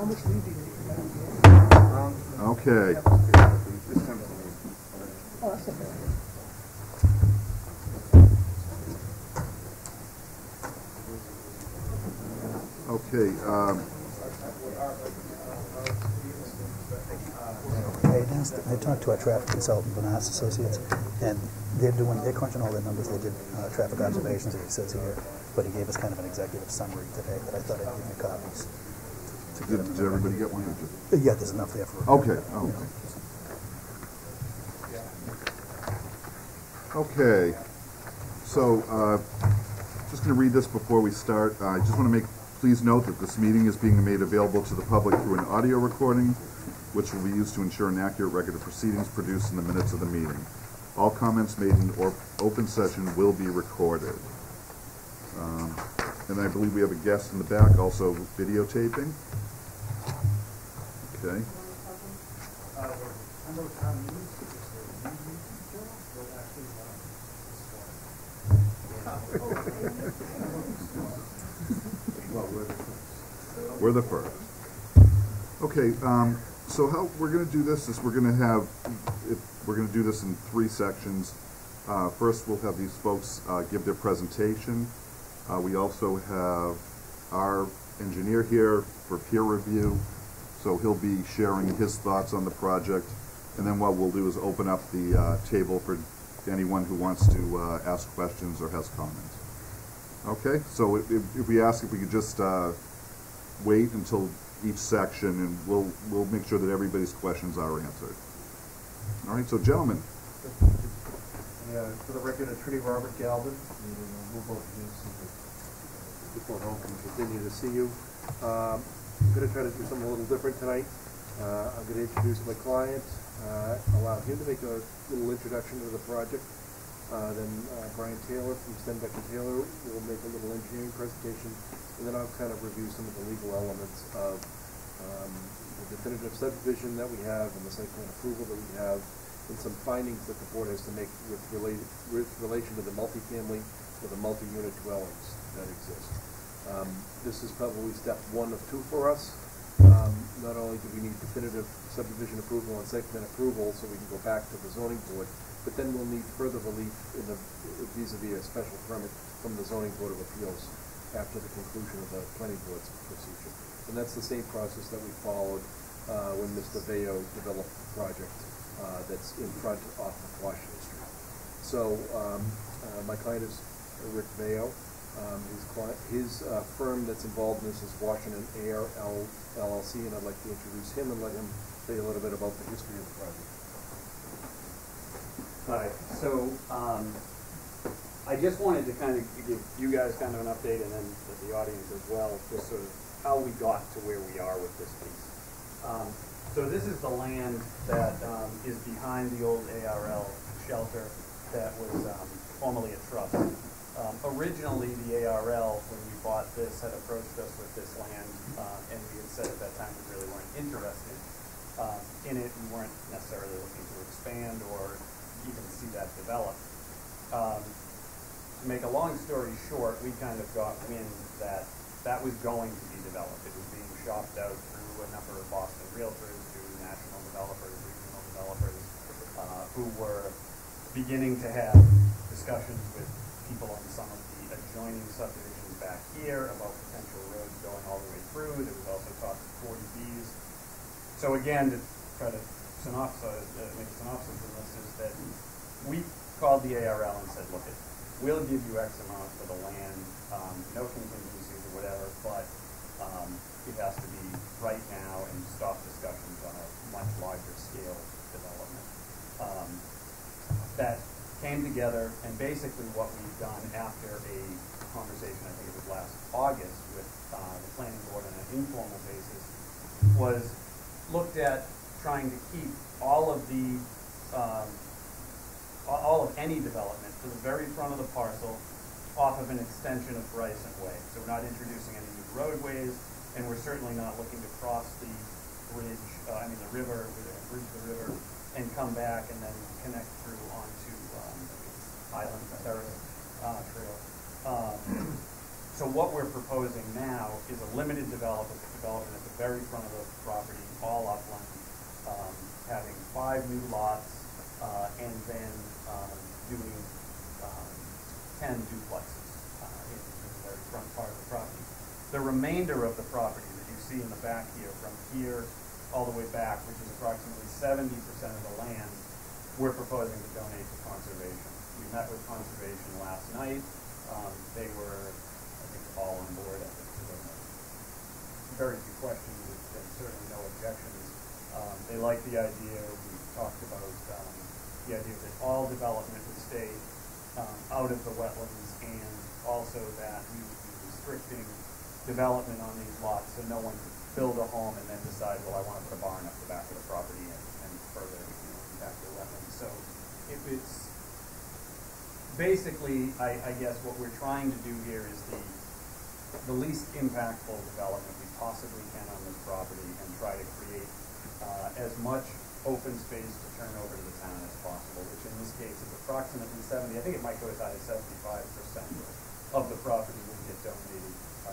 How much lead do you need? Okay. Oh, that's okay. Okay. I talked to our traffic consultant, Bonas Associates, and they're crunching all their numbers. They did traffic observations, as he says here, but he gave us kind of an executive summary today that I thought I'd give you copies. Did everybody get one? Yeah, there's enough there for. Okay. Okay. So, just going to read this before we start. I just want to please note that this meeting is being made available to the public through an audio recording, which will be used to ensure an accurate record of proceedings produced in the minutes of the meeting. All comments made in open session will be recorded. And I believe we have a guest in the back also videotaping. Okay. We're the first. Okay, so how we're going to do this is we're going to do this in 3 sections. First, we'll have these folks give their presentation. We also have our engineer here for peer review, so he'll be sharing his thoughts on the project. And then what we'll do is open up the table for anyone who wants to ask questions or has comments. Okay, so if we could just wait until each section, and we'll make sure that everybody's questions are answered. All right, so gentlemen. For the record, Attorney Robert Galvin, we'll vote yes. People at home can continue to see you. I'm going to try to do something a little different tonight. I'm going to introduce my client, allow him to make a little introduction to the project. Then Brian Taylor from Stenbeck & Taylor will make a little engineering presentation, and then I'll kind of review some of the legal elements of the definitive subdivision that we have and the site plan approval that we have, and some findings that the board has to make with relation to the multifamily or the multi-unit dwellings that exist. This is probably step 1 of 2 for us. Not only do we need definitive subdivision approval and site plan approval so we can go back to the zoning board, but then we'll need further relief in the vis-a-vis a special permit from the zoning board of appeals after the conclusion of the planning board's procedure. And that's the same process that we followed when Mr. Bayo developed the project that's in front off of Washington Street. So my client is Rick Bayo. His firm that's involved in this is Washington ARL LLC, and I'd like to introduce him and let him say a little bit about the history of the project. Hi. So I just wanted to kind of give you guys kind of an update, and then the audience as well, just sort of how we got to where we are with this piece. So this is the land that is behind the old ARL shelter that was formerly a trust. Originally, the ARL, when we bought this, had approached us with this land, and we had said at that time we really weren't interested in it. We weren't necessarily looking to expand or even see that develop. To make a long story short, we kind of got wind that that was going to be developed. It was being shopped out through a number of Boston realtors, to national developers, regional developers, who were beginning to have discussions with people on some of the adjoining subdivisions back here about potential roads going all the way through. There was also talk of 40Bs. So again, to try to make a synopsis of this, is that we called the ARL and said, look, we'll give you X amount for the land, no contingencies or whatever, but it has to be right now and stop discussions on a much larger scale development. That came together, and basically what we've done after a conversation, I think it was last August, with the planning board on an informal basis, was looked at trying to keep all of any development to the very front of the parcel off of an extension of Bryson Way. So we're not introducing any new roadways, and we're certainly not looking to cross the bridge, the river, bridge the river, and come back and then connect through onto Island Terrace Trail. So what we're proposing now is a limited development at the very front of the property, all upland, having 5 new lots, and then doing 10 duplexes in the very front part of the property. The remainder of the property that you see in the back here, from here all the way back, which is approximately 70% of the land, we're proposing to donate to conservation. We met with conservation last night. They were, I think, all on board. I think there were very few questions and certainly no objections. They like the idea. We talked about the idea that all development would stay out of the wetlands, and also that we would be restricting development on these lots so no one could build a home and then decide, well, I want to put a barn up the back of the property and further, impact the wetlands. So if it's basically, I guess what we're trying to do here is the least impactful development we possibly can on this property, and try to create as much open space to turn over to the town as possible, which in this case is approximately 70, I think it might go as high as 75% of the property will get donated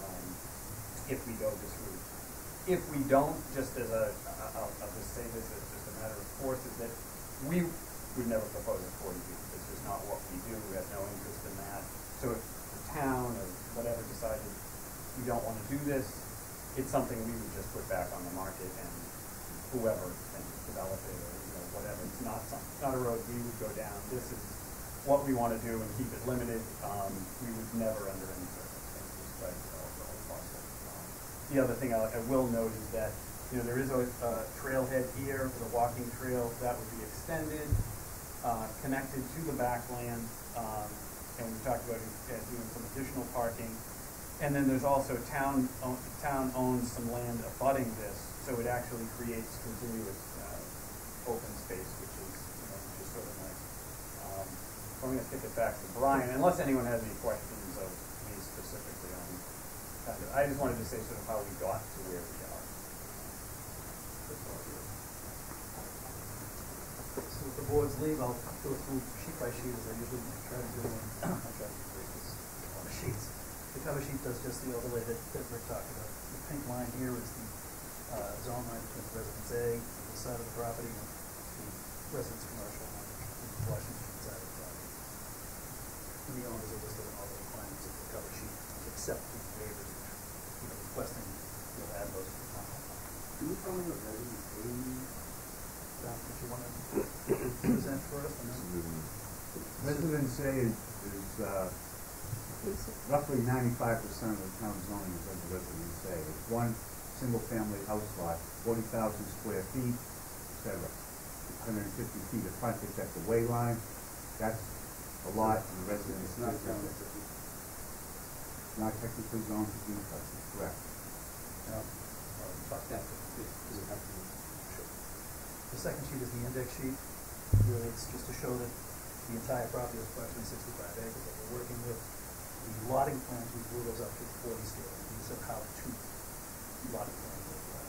if we go this route. If we don't, just as I'll just say this as just a matter of course, is that we would never propose a 40 feet. It's just not what we do. We have no interest in that. So if the town or whatever decided we don't want to do this, it's something we would just put back on the market, and whoever can develop it or whatever. It's not a road we would go down. This is what we want to do and keep it limited. We would never, under any circumstances, try to develop the whole parcel. The other thing I will note is that there is a trailhead here with a walking trail that would be extended, connected to the backland, and we talked about doing some additional parking. And then there's also town owns some land abutting this, so it actually creates continuous open space, which is sort of nice. I'm going to kick it back to Brian, unless anyone has any questions of me specifically on kind of. I just wanted to say sort of how we got to where we are. So with the board's leave, I'll go through sheet by sheet as I usually try to do. I'll try to break this on the sheets. The cover sheet does just the overlay that Rick talked about. The pink line here is the zone line between Residence A on this side of the property and the Residence Commercial on the Washington Street side of the property. And the owners are listed on all the requirements of the cover sheet, except the waivers, which requesting you'll add those to the final. Do you find the Residence A? If you want to present first, and then Residence A is roughly 95% of the town zoning is under Residence A. It's one single-family house lot, 40,000 square feet, etc. 150 feet of frontage at the way line. That's a lot in the residence district. Not technically zoned for duplexes, correct. The second sheet is the index sheet. Really, it's just to show that the entire property is approximately 65 acres that we're working with. The lotting plans, we blew those up to 40 scale. These are how two lotting plans look like.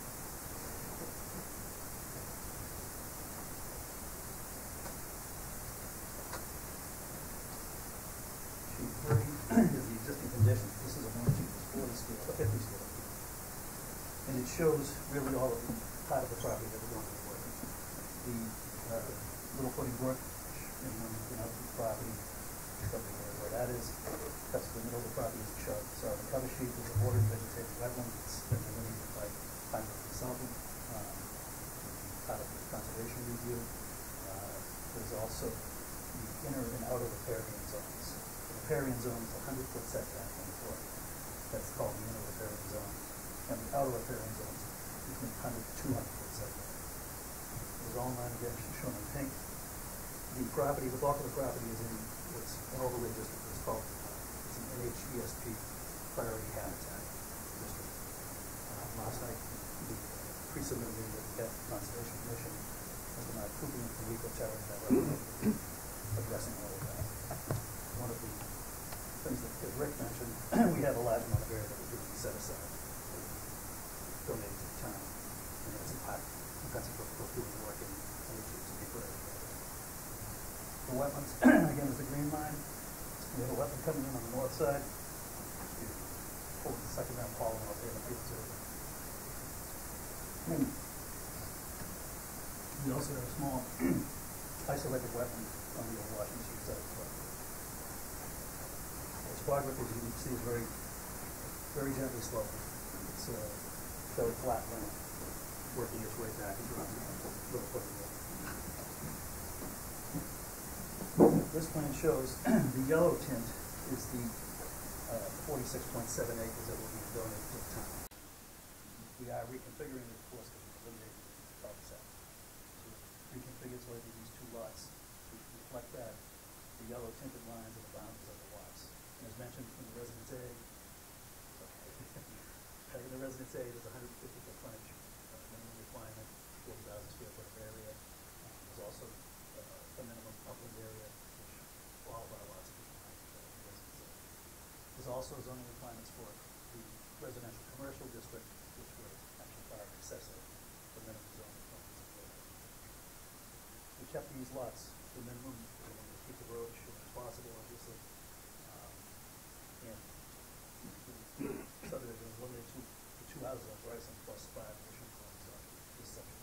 Sheet 3 is the existing conditions. This is a one sheet, it's 40 scale, 50 scale. And it shows really all of the part of the property that we're going to be working. The little footing work in the property, something where that is. That's the middle of the property is shown. So the cover sheet is a water and vegetated wetland. It's been delineated by Pembroke consultant, part of the conservation review. There's also the inner and outer riparian zones. The riparian zone is a 100-foot setback from the floor. That's called the inner riparian zone. And the outer riparian zone is between 100 to 200-foot setback. The zone line again is shown in pink. The property, the bulk of the property is in what's an overlay district. It's called, it's an NHESP priority habitat district. Last night, the pre-submitted meeting with the Conservation Commission has been approving from eco-terror that we're addressing all of that. One of the things that Rick mentioned, we have a large amount of area that we're doing set aside, donated to the town, and it's a part of both doing work in NHESP priority. The wetlands, again, is the green line. We have a wetland coming in on the north side. succulent pollen out there in the fields area. We also have a small isolated wetland on the old Washington Street side as well. The topography, as you can see, is very, very gently sloped. It's fairly flat land, working its way back into a little foot of the This plan shows the yellow tint is the 46.7 acres that will be donated to the town. We are reconfiguring it, of course, because we're eliminating the cul-de-sac. So reconfigured so that these two lots reflect that. The yellow tinted lines are the boundaries of the lots. And as mentioned in the Residence A, in the Residence A, there's 150-foot frontage minimum requirement, 40,000 square foot of area. There's also the minimum upland area, which all of our lots are behind Residence A. There's also zoning requirements for the residential commercial district, which were actually far in excess of the minimum zoning requirements. We kept these lots the minimum, we wanted to keep the road as short as possible, obviously. And the subdivision was limited to the two houses on Bryson plus 5 additional homes on this section.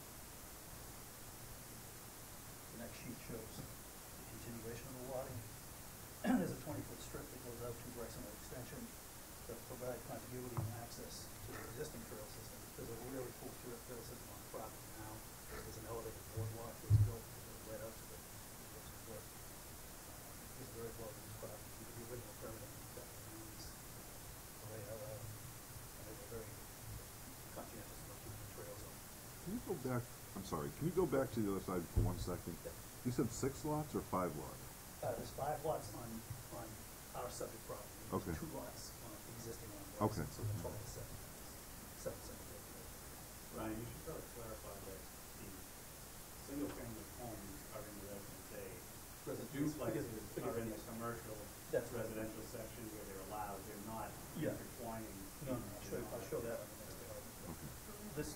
The next sheet shows the continuation of the logging. There's a 20-foot strip that goes out to Bryson Road Extension to provide continuity and access to the existing trail system. There's a really full trail system on the property now. There's an elevated boardwalk that's built right out to the work. It's very well used property. The original permitting that remains the layout out, and they were very conscientious about keeping the trails open. Can you go back, I'm sorry, can you go back to the other side for 1 second? Yeah. You said 6 lots or 5 lots? There's 5 lots on our subject property. Okay. 2 lots on existing on Okay. So the total is 7. 7. Ryan, you should probably clarify that the single-family homes are in the Residence A. The duplexes are in the commercial That's right. residential section where they're allowed. They're not Yeah. intertwining. No, I'll show that on the next page. Okay. This,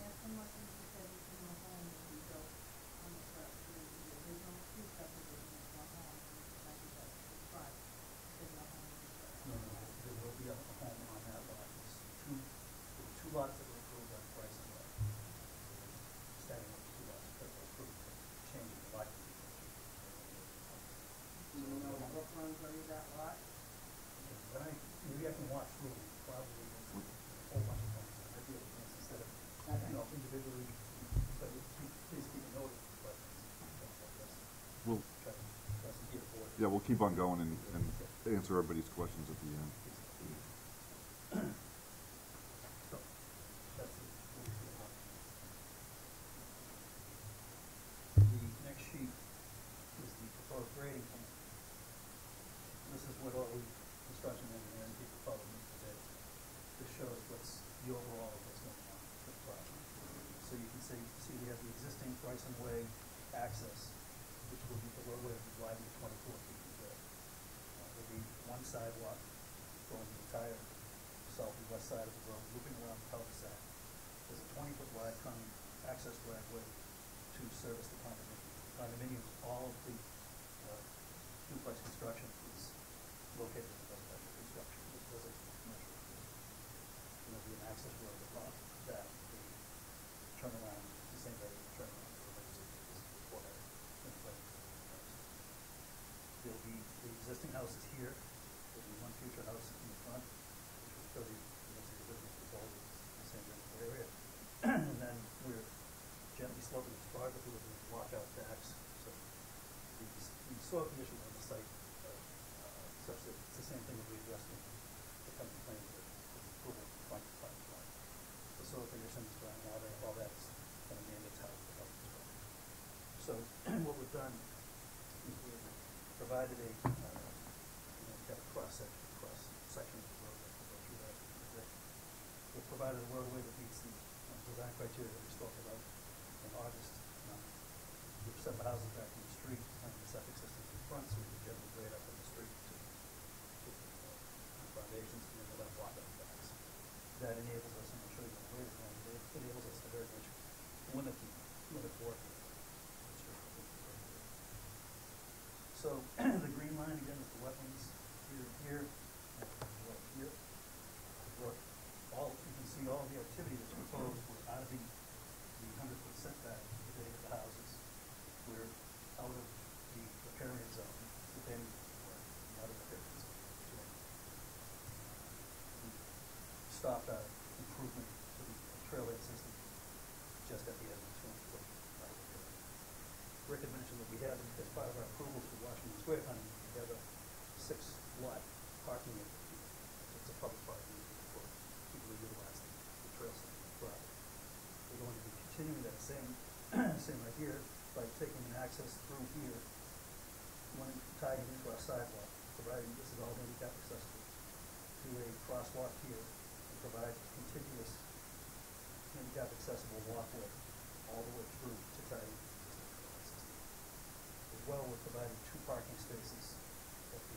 no, there will be a home on that lot. There's two lots that were approved on Price and Lot. Starting with 2 lots that were approved, changing the lot. Do you know what ones are in that lot? Maybe I can walk through probably a whole bunch of homes. I might be able to answer instead of, individually, but please keep a note of the questions. We'll, Try to get a board. yeah, we'll keep on going and answer everybody's questions at the end. So, that's the next sheet is the proposed grading plan. This is what all the construction engineering people follow me today. This shows what's the overall of what's going on with the project. So you can see we have the existing Bryson Way access, which will be the roadway will be widened to 24 feet in width. There'll be one sidewalk going the entire south and west side of the road, looping around the cul-de-sac. There's a 20-foot wide common access driveway to service the condominium. Condominiums, all of the duplex construction is located in the residential construction. This doesn't commercial. There'll be an access road above that. The turnaround, the same way the turnaround for emergency vehicles before that. There'll be the existing houses here. There'll be one future house in the front, which was really, the original proposal was the same general area. And then we're gently sloping the topography with the lockout backs. So the soil conditions on the site are such that it's the same thing that we addressed in the company plan with approval front to front. The soil conditions, groundwater, all that's kind of mandates how the health is going. So what we've done is we've provided a got a cross section of the roadway to go through that. We've provided a roadway that meets the design criteria that we spoke about in August. We've set the houses back from the street and the septic systems in front, so we can generally grade up from the street to the foundations and then we'll have walk-up backs. That enables us, and I'll show you the grade plan, it enables us to very much limit work. So the green line again is the wetlands here, and here, and here. see all the activity that's proposed, we're out of the 100-foot setback today of the houses. We're out of the riparian zone, if any, or out of the riparian zone today. We stopped our improvement to the trailhead system just at the end of the 200-foot right of way. Rick had mentioned that we had, as part of our approvals for Washington Square hunting, we have a 6-lot parking area. It's a public parking area for people who utilize the trail system on the property. We're going to be continuing that same right here by taking an access through here, tying it into our sidewalk, providing this is all handicap accessible, do a crosswalk here, and provide continuous handicap accessible walkway all the way through to tie into the existing trail system. As well, we're providing 2 parking spaces at the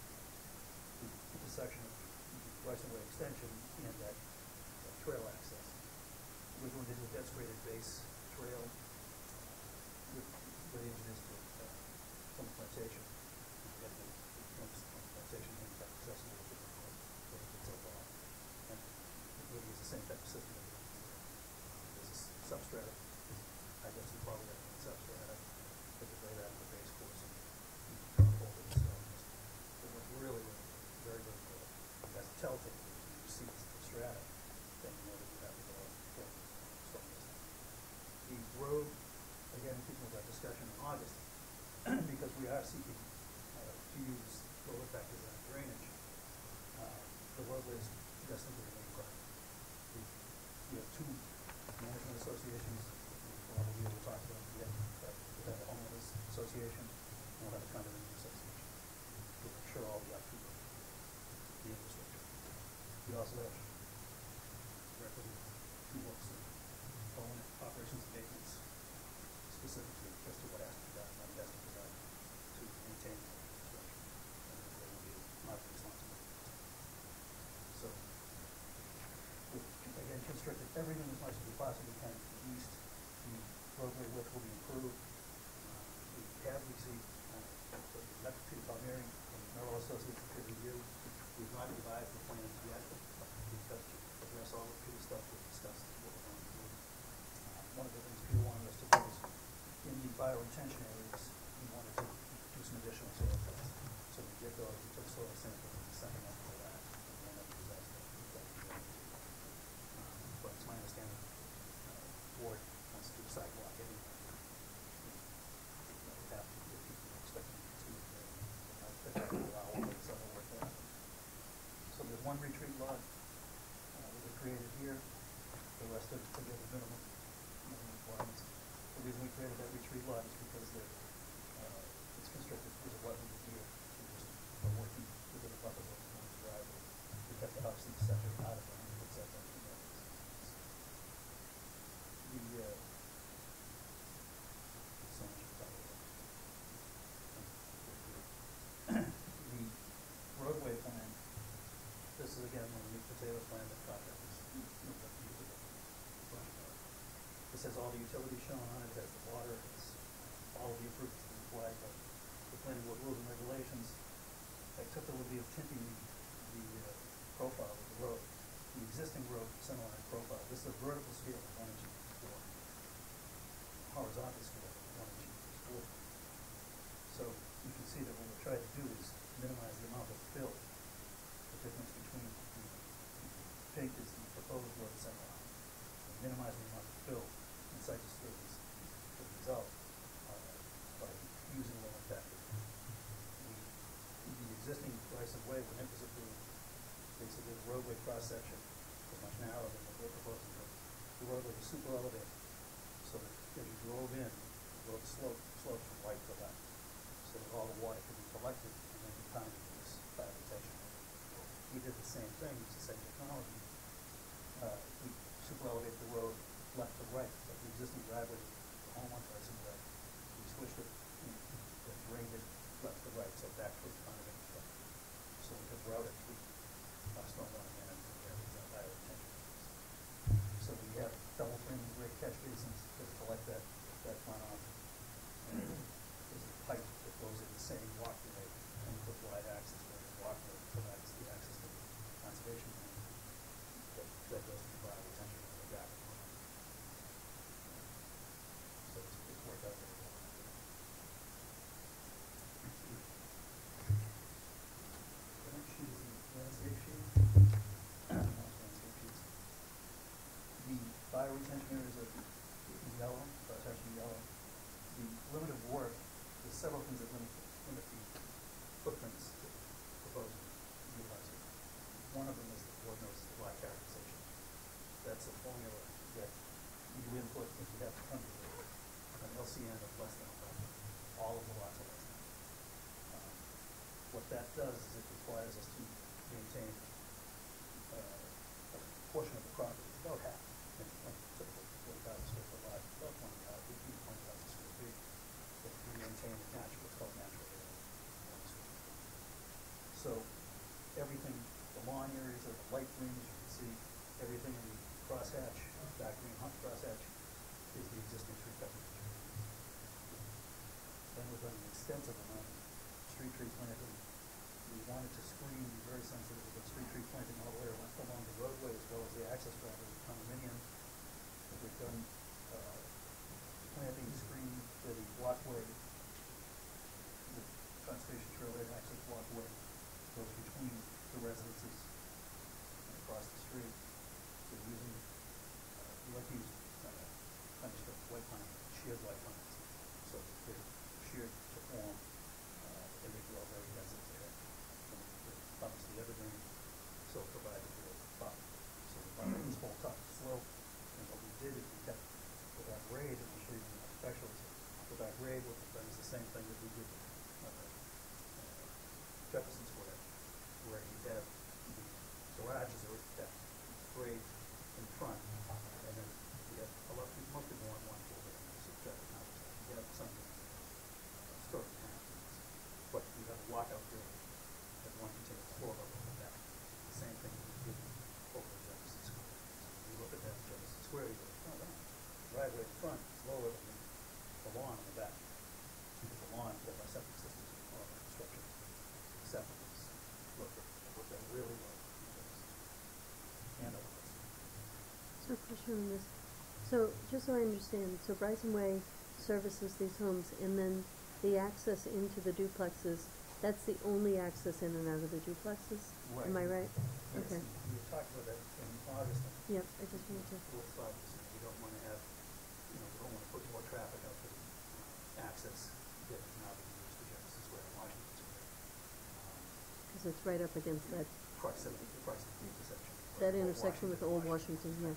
intersection of the right-of-way extension and that trail access. We're going to do a desk-rated base trail with the engineers from the plantation. We have the plantation handicap accessible with the football. And it really is the same type of system. There's a substrata, I guess we probably have a substrata, that we lay that on the base course and hold it and so. It was really, really very, very good. And that's telltale. If you see the strata, then you know that you have to go up and start this. The road, again, keeping with that discussion in August, because we are seeking to use low impact design drainage, the roadway is destined to remain private. We have 2 management associations. One of you will talk about it yet, but we have a homeowners association and we'll have a condominium association to ensure all the upkeep of the infrastructure. We also have directly 2 books of own operations and maintenance, specifically as to what has to be done by the design to maintain the infrastructure. And they will be not responsible. So, we've again constricted everything as much as we possibly can to the east. The roadway width will be improved. We have received Peter Palmieri from Merrill Associates peer review. We've not revised the plans yet because to address all of Peter's stuff we've discussed what we're going to do. One of the things Peter wanted us to do is in the bioretention areas, we wanted to do some additional soil tests. So we did those, we took soil samples and sent them up for that. And we ended up with that. But it's my understanding board wants to do a sidewalk anyway. That would have to be if people are expecting to continue there. That would allow all of this other work to happen. So there's 1 retreat lot that we created here. The rest of it the minimum requirements. The reason we created that retreat lot is because it's constricted. There's a wetland here. So we're working within the buffer zone on the driveway. We kept the house in the center out of the 100-foot setback. The roadway plan, this is again one of the meat potato plan that contractors use. This has all the utilities shown on it, it has the water, it's all of the improvements that are required by the planning board rules and regulations. I took the liberty of tinting the profile of the road. The existing road, similar profile. This is a vertical scale of 1 inch equals 4. Horizontal scale of 1 inch equals 4. So you can see that what we're trying to do is minimize the amount of fill. The difference between the pink is the proposed road center line. And minimize the amount of fill inside the streets as a result by using low impact. The existing rights of way, when it was approved, basically the roadway cross section was much narrower than what we're proposing. The roadway was super elevated, so that as you drove in, the road sloped from right to left, so that all the water could be collected and then be pounded in this fire retention. We did the same thing, it's the same technology. We super elevated the road left to right, but the existing driveway, the home on right and right, we switched it, and drained it left to right, so back towards the foundation. So we could route it through stormwater management areas and fire retention. So we have double framing great catch basins that collect that runoff. And there's a pipe that goes in the same walkway, and with wide access where the walkway provides the access to the conservation land that goes to the what that does is it requires us to maintain a portion of the property, about half, in a typical 40,000 square foot lot, about 20,000 square feet, that we maintain the natural, what's called natural area. So everything, the lawn areas are the light green, as you can see, everything in the crosshatch, dark green crosshatch, is the existing tree coverage. Then we've done an extensive amount of street tree planting. We wanted to screen, be very sensitive about street tree planting all the way along the roadway as well as the access driveway of the condominium. We've done planting screen for the walkway, the conservation trailhead access walkway goes between the residences and across the street. So using, we like to use undisturbed white pine, sheared white pines. So they're sheared to form, and they grow very densely there. Obviously evergreen, so it provides a real buffer. So the buffer this whole top slope, and what we did is we kept with our grade, and I'll show you the architecturals, with our grade, what we've done is the same thing that we did with Jefferson Square, where you have the garages are at grade in front, and then you have a lot of people, most people want one floor, and it's just you have some storage tanks, but you have a walkout building at one continuous floor level of that. The same thing we did over at Jefferson Square. So when you look at that at Jefferson Square, you go, oh, wow, driveway in front is lower than the lawn in the back. Because the lawn, you have our septic systems and all that construction. Septic is what that really was. And otherwise. So a question on this. So just so I understand, so Bryson Way services these homes, and then the access into the duplexes, that's the only access in and out of the duplexes? Right. Am I right? Yes, Okay. we were talking about that in August. Yep, I just wanted to. Both sides, we don't want to have, we don't want to put more traffic out for access that is now being used for Jefferson Square and Washington Square. Because it's right up against that Proximity intersection. that intersection with Old Washington, yeah.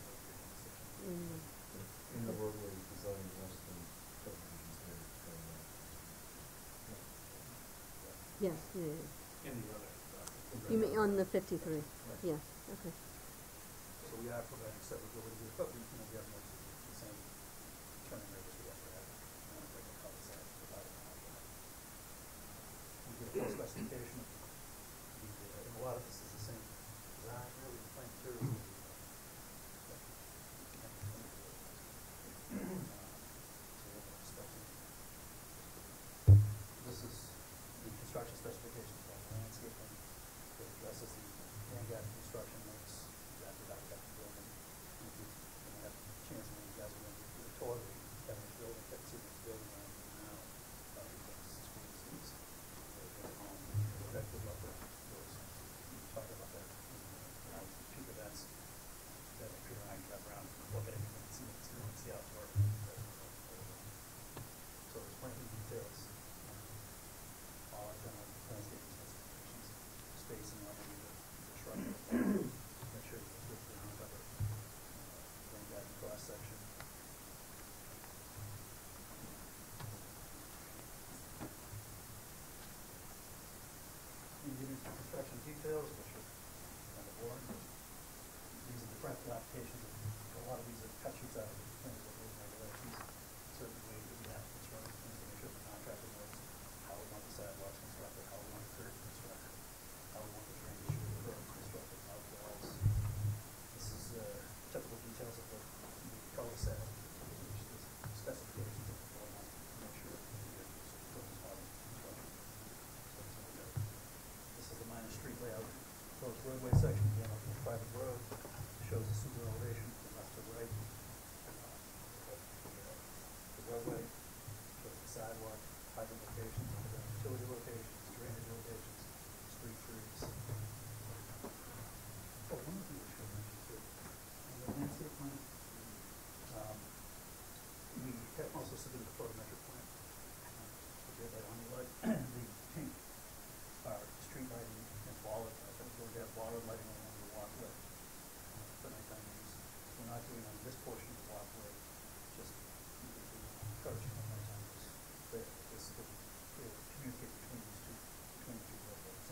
In the roadway designed less than subdivisions there. Yes, yeah, yeah. In the other. You mean on the 53? Yeah, okay. So we are providing severability here, but we have most of the same turning radius we have for that. Regular cul-de-sac provided on our plan. We did a full specification of and a lot of this is the same design, really, the plant materials. This is the construction specification for the landscaping that addresses the hand garden construction makes exactly how we got the building. If you have a chance, when you guys are going to do a tour, we have this building, get to see this building now. Because schools, effective up there. We talk about that in peak events that appear on cut around, look at it, and see how it's working. So there's plenty of details. All our general landscaping specifications, spacing on the shrub. Make sure you get the ground cover, bring that cross section. You get into construction details, which are kind of boring. These are the practical applications. A lot of these are cut sheets out of the plans of those regulations. Certain ways that we have to construct things to make sure the contractor knows how we want the sidewalks constructed, how we want the curb constructed, how we want the drainage curb constructed, how it walls. This is typical details of the cul-de-sac, which is specifications of the board wants to make sure that we get this construction. This is the minor street layout. Proposed roadway section, again, up the private road, shows the super elevation from left to right. The roadway shows the sidewalk, hydrant locations, utility locations, drainage locations, street trees. Oh, one other thing we should mention too, on the landscape plan, we have also submitted a photometric plan. We did that on the light, the pink are street lighting and bollard. I think we're going to have bollard lighting along the walkway for nighttime use. We're not doing on this portion of the walkway, just encouraging on nighttime use there. This will communicate between the two roadways.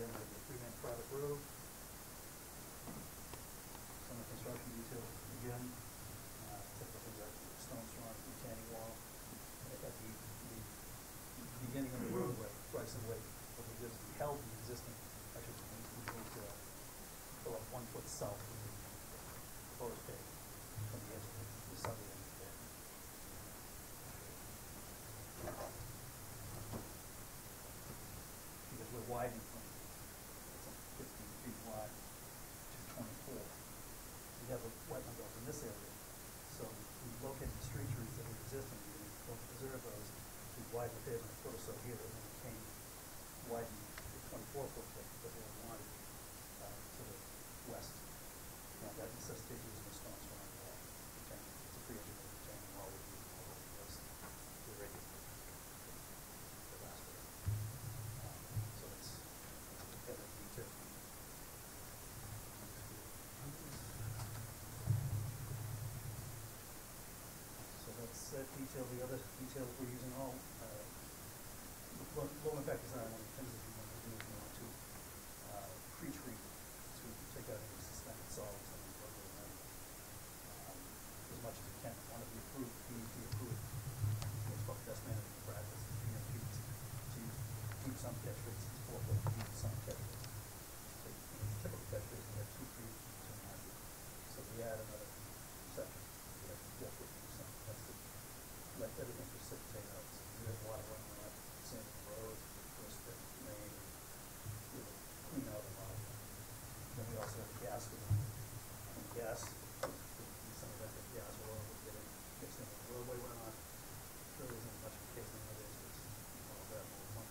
then we have the three-man private road. Some of the construction details again, typical stone strong retaining wall. At the beginning of the roadway, Bryson Way, what we did is we held the existing, actually, we moved about 1 foot south of the proposed pave from the edge of the southern end of the pave. Because we're widening from, it's like 15 feet wide to 24. We have a wetland belt in this area, so we located the street trees that were existing, we want to preserve those, we widened the pavement a foot or so here, and then we came, widened the 24-foot pave that we wanted to the west. And that necessitates using a stone strong wall. It's a pre-engineered retaining wall with the irregular the last bit. So it's got that detail. So that's that detail. The other detail that we're using all low impact design. One of the things that you want to do is you want to pre-treat to take out any suspended solids and as much as you can. One of the approved DEP approved what's called best management practice, BMP, to keep some catch rates at 4 foot, keep some catch rates. So typical catch rates we have 2 feet, 2.5 feet. So we add another section. We have 4 foot, 2%. That's to let everything precipitate out. So we have water running on that, sand in the roads, first the rain, clean out a lot. Then we also have the gas with them. And gas, some of that gas oil will get in, mixed in with the roadway runoff. There isn't much of a case nowadays, but all of that will month.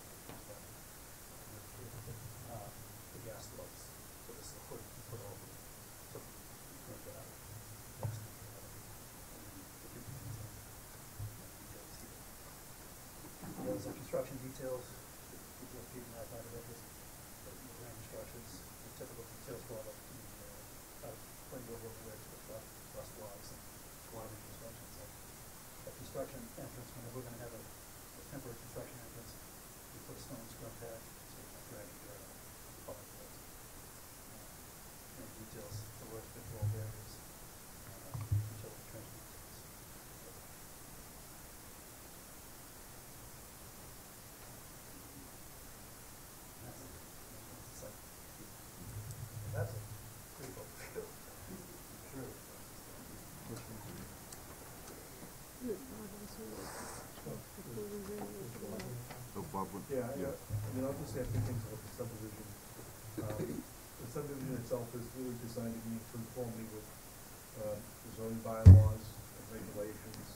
The gas flows. So this is a hood you put over it. So you can't get out. Gas can't get out. And then the people can use them. Details here. The other some construction details. People have Pete and I thought about this. The grand structures, the typical details for all the Pembroke overhead with bus blocks and squatting construction. So a construction entrance, whenever we're going to have a temporary construction entrance, we put a stone scrub pad so we can drag it there and follow those. And details, the work control barriers, utility trench details. That's it. That's it. That's a brief overview. Sure. So Bob, would- Yeah, I mean, I'll just say a few things about the subdivision. The subdivision itself is really designed to be in conformity with the zoning bylaws and regulations.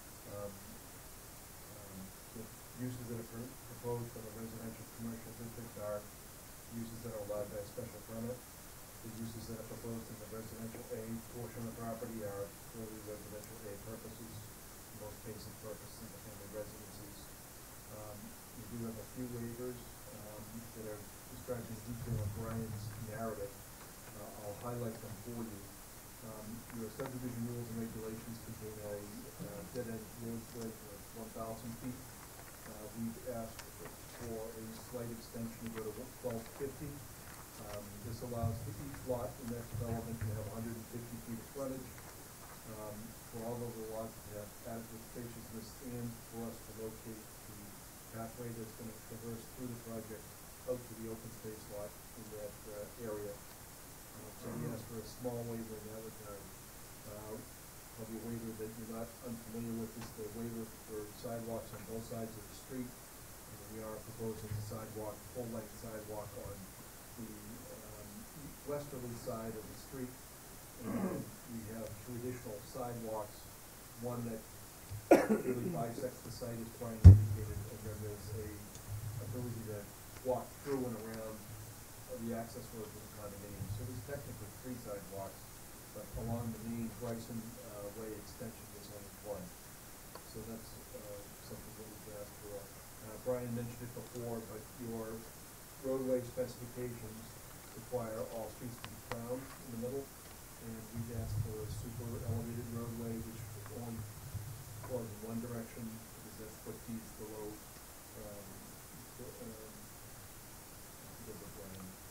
The uses that are proposed for the residential commercial district are uses that are allowed by a special permit. The uses that are proposed in the residential A portion of the property are purely residential A purposes, in most cases purposes of the family residences. We do have a few waivers that are described in detail in Brian's narrative. I'll highlight them for you. Your subdivision rules and regulations contain a dead-end road width of 1,000 feet. We've asked for a slight extension to go to 1,250. This allows for each lot in that development to have 150 feet of frontage. For all of the lots to have adequate spaciousness and for us to locate the pathway that's going to traverse through the project out to the open space lot in that area. So we asked for a small waiver in that regard. Probably a waiver that you're not unfamiliar with is the waiver for sidewalks on both sides of the street. We are proposing a sidewalk, full-length sidewalk on the westerly side of the street. And we have two additional sidewalks, one that really bisects the site as Brian indicated, and then there's a ability to walk through and around the access road to the condominium. So there's technically 3 sidewalks, but along the main Bryson Way extension there's only 1. So that's something that we've asked for. Brian mentioned it before, but your roadway specifications require all streets to be crowned in the middle, and we've asked for a super elevated roadway which only flows in one direction, because that's what feeds below Brian.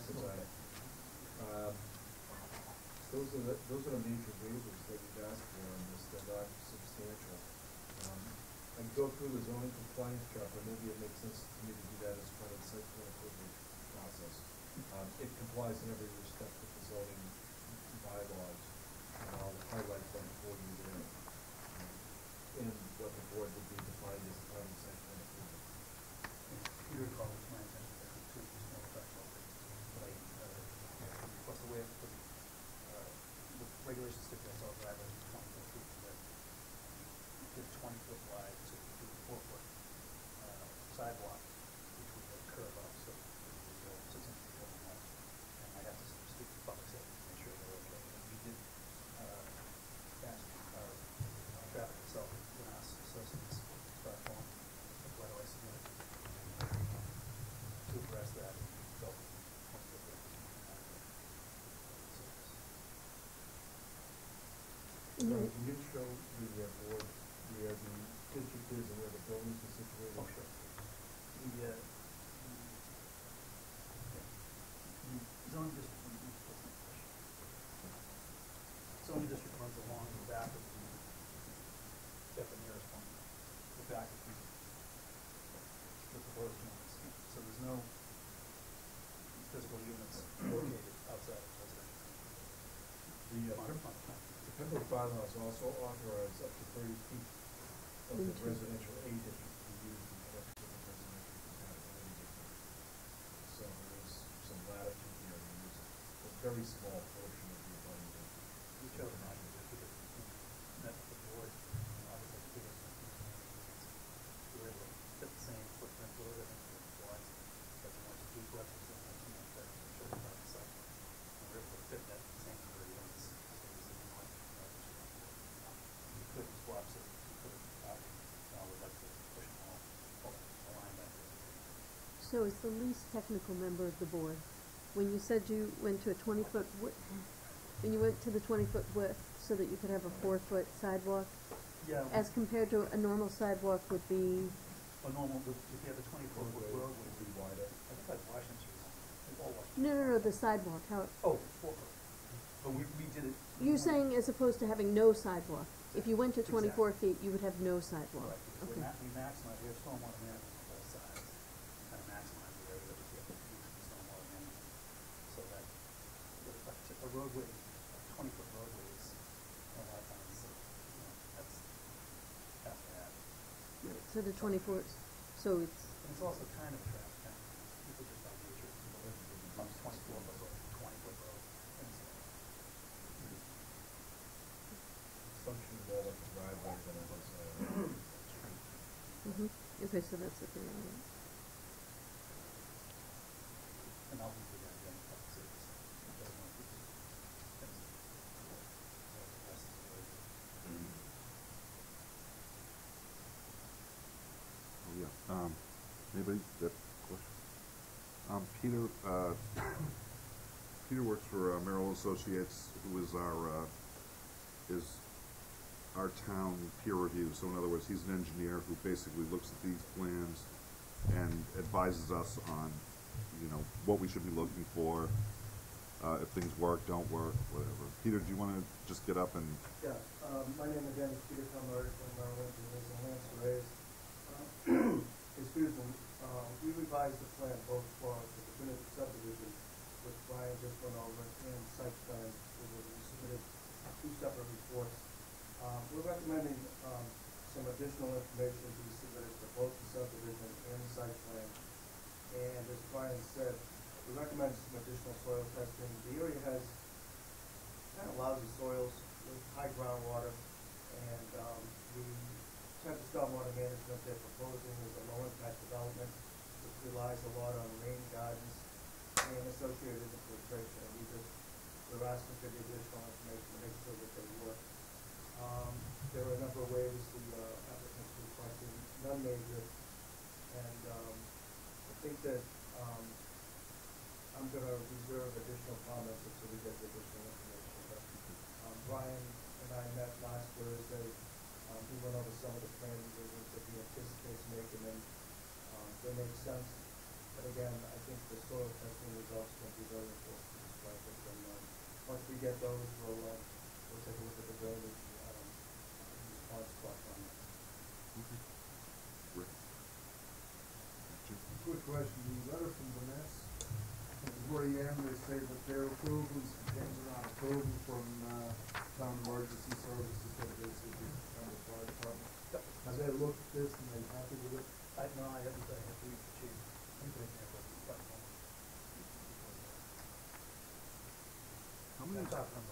design. Those are the major waivers that we've asked for on this, they're not substantial. I can go through the zoning compliance chart, but maybe it makes sense to me to do that as part of the site plan approval process. It complies in every respect with the zoning bylaws, and I'll highlight them for you there. And what the board would be defined as part of the site plan approval. Peter called it my attention that the two small threshold, like, what's the way of, the regulations stipulates all driveways 24 feet width. Give 20-foot wide, so you do a 4-foot sidewalk, which would have curb up, so it would go 6 inches from that. And I'd have to speak to public safety to make sure they're okay. And we did ask our traffic consultant, Jonas Associates, start form, what do I submit to address that and go. Can you show the board where the district is and where the buildings are situated? Oh, sure. The zoning district, zoning district runs along the back of the nearest one, the back of the proposed units. So there's no physical units located outside of residential. The Pembroke bylaws also authorize up to 30 feet of the residential A district to be used in connection with the residential compatibility district. So there is some latitude here to use a very small portion of the abutting district. We chose not to because we met with the board and obviously Peter. We were able to fit the same footprint with it and the lots, but we wanted to do duplexes and something like that, show the private site. And we were able to fit that same number of units. We couldn't swap it, we couldn't, we'd like to push them all align that. So as the least technical member of the board, when you said you went to a 20-foot when you went to the 20-foot width so that you could have a 4-foot sidewalk, Yeah. as compared to a normal sidewalk would be, A normal, if you have a 24-foot road, would be wider. I think like Washington Street, all Washington. no, the sidewalk, how, Oh, 4-foot. But we did it. you're saying as opposed to having no sidewalk. If you went to 24 Exactly. feet, you would have no sidewalk. Right, because Okay. we maximize, we have stormwater management on both sides, kind of maximize the area that we get from stormwater management. So that, a roadway, a 20-foot roadway is, a lot of times, that's to have. So the 24, so it's, And it's also kind of a traffic count, people just by nature, from 24-foot road to 20-foot road, and so. Function more like a driveway than it is a street. okay, so that's the thing. Right. And I'll leave it again, public service. It doesn't want to be- that's the way. Oh, yeah. Anybody got a question? Peter works for Merrill Associates, who is our town peer review. So in other words, he's an engineer who basically looks at these plans and advises us on, what we should be looking for, if things work, don't work, whatever. Peter, do you want to just get up and? Yeah, my name again is Peter Pembroke from Merrill Engineers and Land Surveys. Excuse me, we revised the plan both for the definitive subdivision, which Brian just went over, and site plan, we submitted 2 separate reports. We're recommending some additional information be submitted for both the subdivision and the site plan. And as Brian said, we recommend some additional soil testing. The area has kind of lousy soils with high groundwater, and the type of stormwater management they're proposing is a low impact development, which relies a lot on rain gardens and associated infiltration. We're asking for the additional information to make sure that they work. There are a number of ways the applicants requested, none major, and I think that I'm going to reserve additional comments until we get the additional information. But Brian and I met last Thursday. He went over some of the planning revisions that he anticipates making, and they make sense. But again, I think the soil testing results will be very important to this project, and, once we get those, we'll take a look at the drainage, response clock on that. Rick? Quick question, the letter from Vanessa, where you am, they say that their approval is contingent on approval from, town emergency services, so basically, town fire department. Yep. Have they looked at this and they happy with it? I have to read the chief. How many,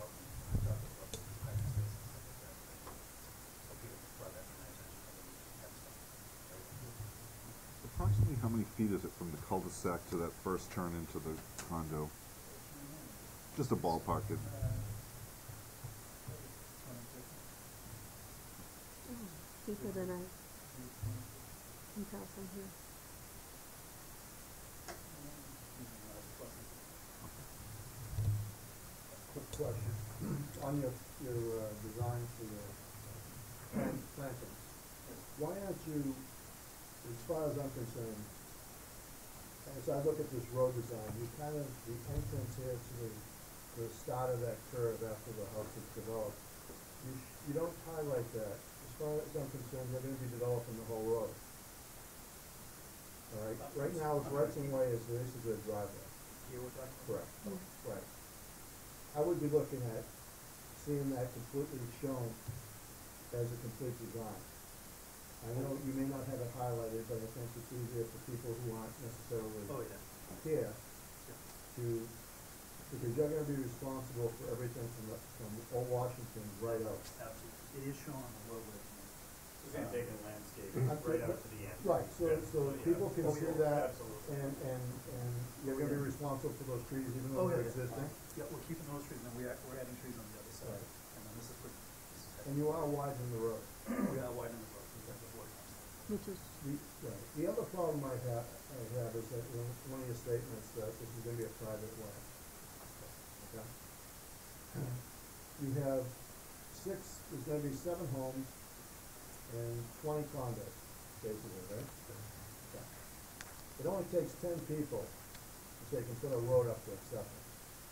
approximately how many feet is it from the cul-de-sac to that first turn into the condo? Just a ballpark. Deeper than I can tell from here. Quick question. On your design for your plantings, why aren't you, as far as I'm concerned, as I look at this road design, you kind of, the entrance here to the start of that curve after the house is developed, you don't highlight that. As far as I'm concerned, you're gonna be developing the whole road. All right, right now, it's rights and way is basically a driveway. Here we're talking about? Correct, right. I would be looking at seeing that completely shown as a complete design. I know you may not have it highlighted, but I think it's easier for people who aren't necessarily Oh, yeah. here to, because you're gonna be responsible for everything from Old Washington right out. Absolutely. It is shown on the roadway. We're gonna take a landscape I'm right out thinking- to the end. Right, so Yeah. people can Oh, see yeah, that, absolutely. and you're gonna be responsible for those trees even though they're existing. Yeah, we're keeping those trees, and we're adding trees on the other side. Right. And then this is what, And you are widening the road. we are widening the road, before it comes. Which is, The other problem I have is that in one of your statements that this is gonna be a private way. Okay? You have there's gonna be 7 homes and 20 condos, basically, right? Okay. It only takes 10 people to say, can put a road up to accept it.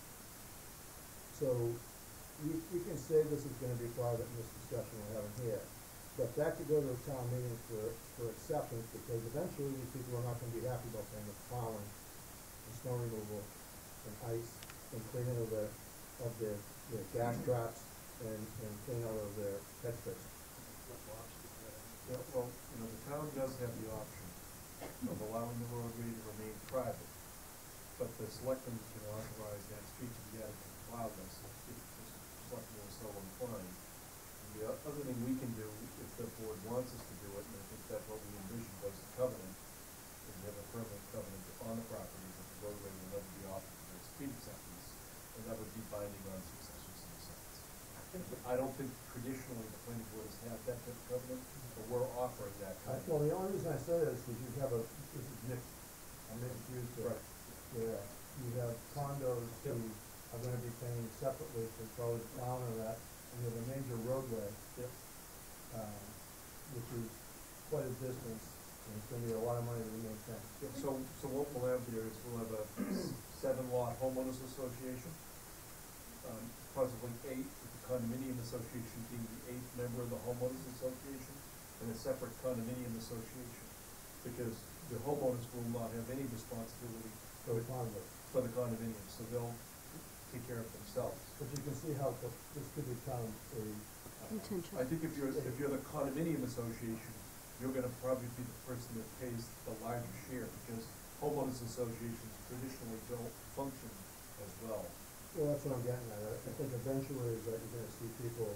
So, you can say this is gonna be private in this discussion we're having here, but that could go to a town meeting for acceptance, because eventually these people are not gonna be happy about paying the plowing, and snow removal, and ice, and cleaning of their gas traps, and cleaning out of their catch basin. Yeah, well, the town does have the option of allowing the roadway to remain private, but the selectmen can authorize that street to be added to the plow list if the selectmen are so inclined. And the other thing we can do, if the board wants us to do it, and I think that's what we envisioned was a covenant, is we have a permanent covenant on the property that the roadway will never be offered for street acceptance, and that would be binding on successors in a sense. I don't think traditionally the planning board has had that type of covenant, but we're offering that covenant. Well, the only reason I say that is because you have this is mixed, I'm confused there. Right. Where you have condos who are gonna be paying separately for probably the plowing of that, and you have a major roadway, Yep. which is quite a distance, and it's gonna be a lot of money to maintain. Yeah, so what we'll have here is we'll have a 7-lot homeowners association, possibly 8, with the condominium association being the 8th member of the homeowners association, and a separate condominium association, because the homeowners will not have any responsibility For the condos. for the condominium, so they'll take care of themselves. But you can see how this could become a, intention. I think if you're the condominium association, you're gonna probably be the person that pays the larger share, because homeowners associations traditionally don't function as well. well, that's what I'm getting at. I think eventually is that you're gonna see people,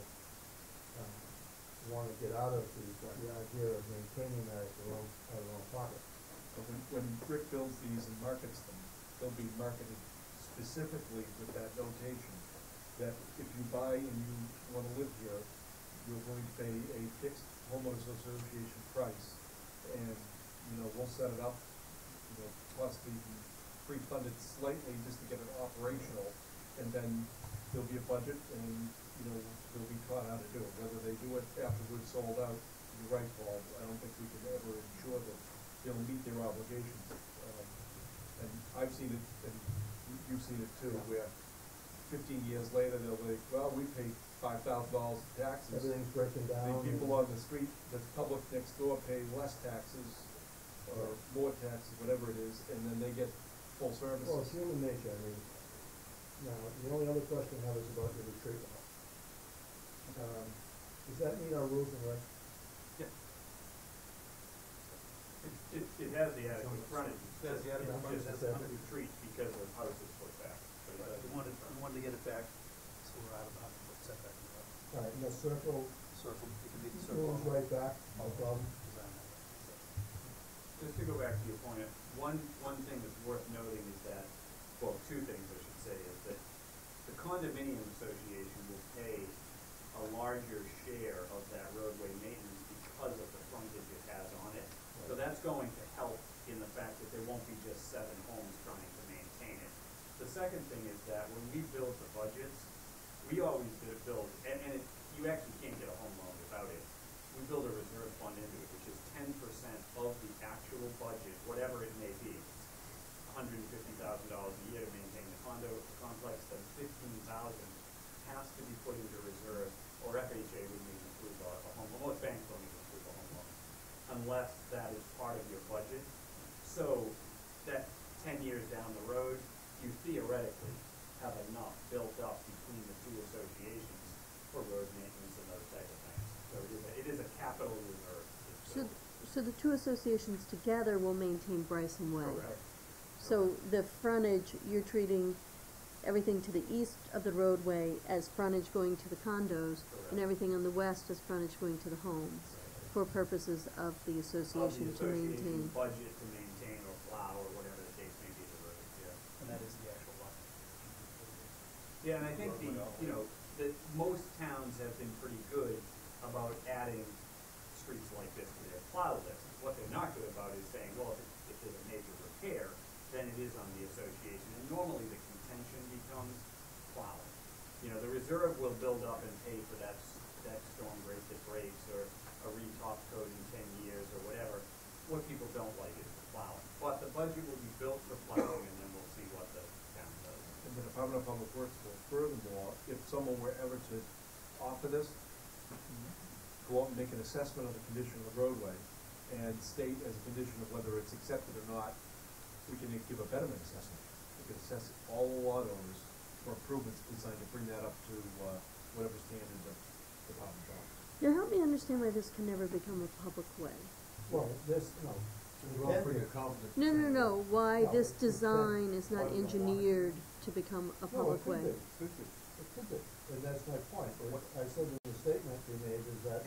wanna get out of the idea of maintaining that at their own pocket. But when Rick builds these and markets them, they'll be marketed specifically with that notation, that if you buy and you wanna live here, you're going to pay a fixed homeowners association price, and, we'll set it up, possibly even pre-fund it slightly just to get it operational, and then there'll be a budget, and, they'll be taught how to do it. Whether they do it after we're sold out, you're right, Paul, I don't think we can ever ensure that they'll meet their obligations. and I've seen it, and you've seen it too, where 15 years later, they'll be, well, we paid $5,000 in taxes. Everything's breaking The down. people on the street, the public next door pay less taxes, or more taxes, whatever it is, and then they get full services. Well, it's human nature, I mean, now, the only other question I have is about your retreat wall. Does that meet our rules and regs? It has the adequate frontage. It has the adequate frontage. It just has to retreat because of houses put back. But it doesn't- We wanted to get it back, so we're out of the 100-foot setback. All right, and the circle Circle, it can be the circle. moves right back, no problem. Just to go back to your point, one thing that's worth noting is that, well, two things I should say, is that the condominium association will pay a larger share of that roadway maintenance because of the frontage it has on it. So that's going to help in the fact that there won't be just 7 homes trying to maintain it. The second thing is that when we build the budgets, we always build, and you actually can't get a home loan without it. We build a reserve fund into it, which is 10% of the actual budget, whatever it may be. $150,000 a year to maintain the condo complex, then $15,000 has to be put into reserve, or FHA wouldn't even approve a home loan. Most banks don't even approve a home loan, unless that is part of your budget. So that 10 years down the road, you theoretically have enough built up between the two associations for road maintenance and those type of things. So it is a capital reserve. So the two associations together will maintain Bryson Way. Correct. So the frontage, you're treating everything to the east of the roadway as frontage going to the condos, and Correct. everything on the west as frontage going to the homes, for purposes of the association to maintain. Budget to maintain or plow or whatever the case may be the road, yeah. And that is the actual lot. Yeah, and I think that most towns have been pretty good about adding streets like this to their plow list. What they're not good about is saying, well, if there's a major repair, then it is on the association. And normally the contention becomes plowing. The reserve will build up and pay for that storm break that breaks, or a re-top coat in 10 years, or whatever. What people don't like is the plowing. But the budget will be built for plowing, and then we'll see what the town does. And the Department of Public Works will furthermore, if someone were ever to offer this, go out and make an assessment of the condition of the roadway and state as a condition of whether it's accepted or not, we can give a betterment assessment. We can assess all the lot owners for improvements designed to bring that up to whatever standard the department wants. Now help me understand why this can never become a public way. Well, this, no. We're all pretty confident. No, why No, this it's design is not engineered to become a No, public it could way. be. It could be, and that's my point. What I said in the statement we made is that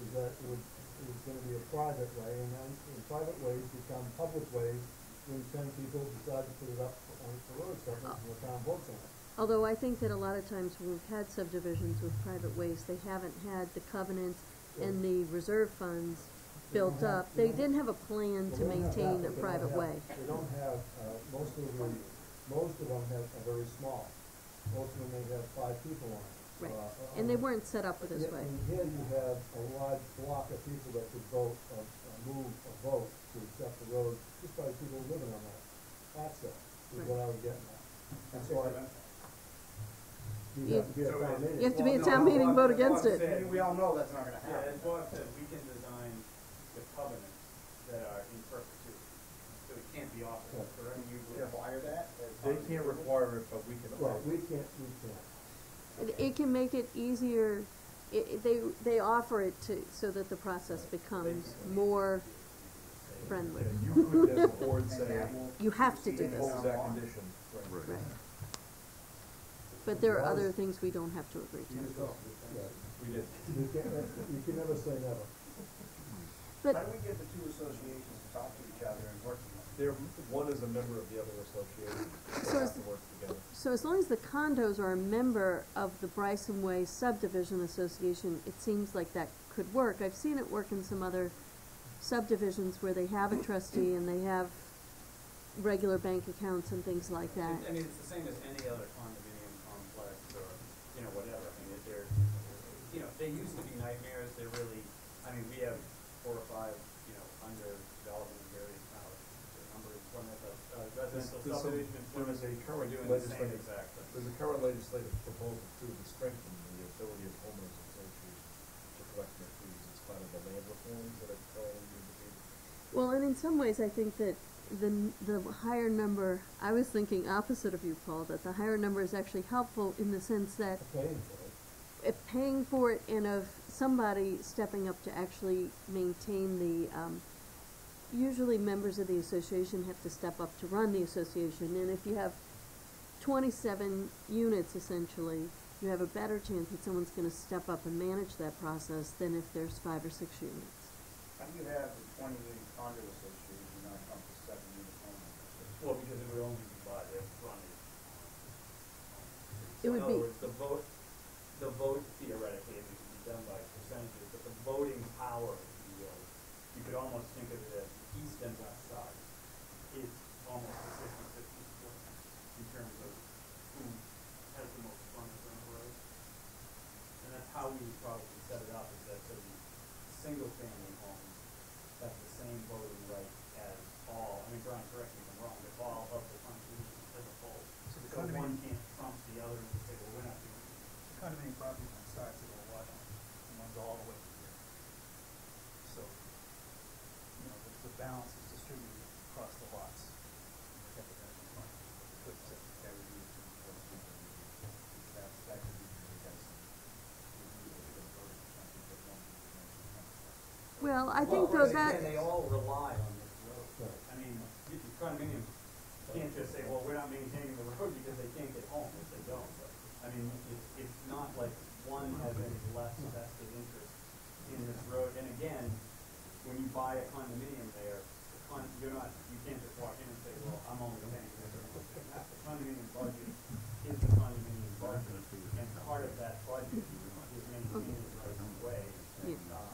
it's gonna be a private way, and then private ways become public ways when 10 people decide to put it up on the road acceptance and the town votes on it. Although I think that a lot of times when we've had subdivisions with private ways, they haven't had the covenants and the reserve funds built up. They didn't have a plan to Well, they don't have maintain that, a but they private don't way. have- They don't have, most of them are very small. Most of them may have 5 people on it. Right. on And they it. weren't set up for this Yeah, way. and here you have a large block of people that could vote, move a vote to accept the road, just by people living on that access, is what I was getting at. And so you have to be a town meeting. You have to be a town meeting, vote against it. We all know that's not gonna Yeah, happen. as Bob said, we can design the covenants that are in perpetuity, so it can't be off, Yeah. correct? Can you require that? They can't require it, but we can. Well, we can't. It can make it easier, they offer it so that the process becomes more friendly. Yeah, you could, as a board, say, You have to do impose this, that condition. Right. right. But there are other things we don't have to agree to. We did. You can never say never. But How do we get the two associations to talk to each other and work together? One is a member of the other association, So they is- have to work together. So as long as the condos are a member of the Bryson Way Subdivision Association, it seems like that could work. I've seen it work in some other subdivisions where they have a trustee and they have regular bank accounts and things like that. I mean, it's the same as any other condominium complex or, whatever. I mean, they used to be nightmares. They're really, we have 4 or 5, under development in various towns. The number is one of the residential residential there's some- subdivision in there is Plymouth, a current we're doing the same legislative- exact thing. There's a current legislative proposal too to strengthen the ability of homeowners associations to collect their fees. It's part of the land reforms that are currently being debated. Well, and in some ways, I think that the higher number, I was thinking opposite of you, Paul, that the higher number is actually helpful in the sense that Paying for it. paying for it and of somebody stepping up to actually maintain the, usually members of the association have to step up to run the association, and if you have 27 units essentially, you have a better chance that someone's gonna step up and manage that process than if there's 5 or 6 units. How do you have the 20-unit condo association not come to 7-unit homeowners? Well, because it would only be by the frontage. It would In be- other words, the vote theoretically, it could be done by percentages, but the voting power, if you will, you could almost think of it as east and west side. It's almost a 50-50 split in terms of who has the most frontage on the road. And that's how we probably set it up, is that so the single-family homes have the same voting right as all, I mean, Brian, correct me if I'm wrong, but all of the functions as a whole. So the So one condominium- can't trump the other and say, well, we're not doing it. The condominium property one starts at a lot, and runs all the way to here. So, you know, the balance is distributed across the lots. You have that in front. Could say, that would be a two-four people. That could be because Well, I think though that, They all rely on this road. I mean, condominiums can't just say, well, we're not maintaining the road because they can't get home if they don't. I mean, it's not like one has any less vested interest in this road. And again, when you buy a condominium there, you can't just walk in and say, well, I'm only paying this or anything. The condominium budget is the condominium budget, and part of that budget is maintaining the right of way. Yeah.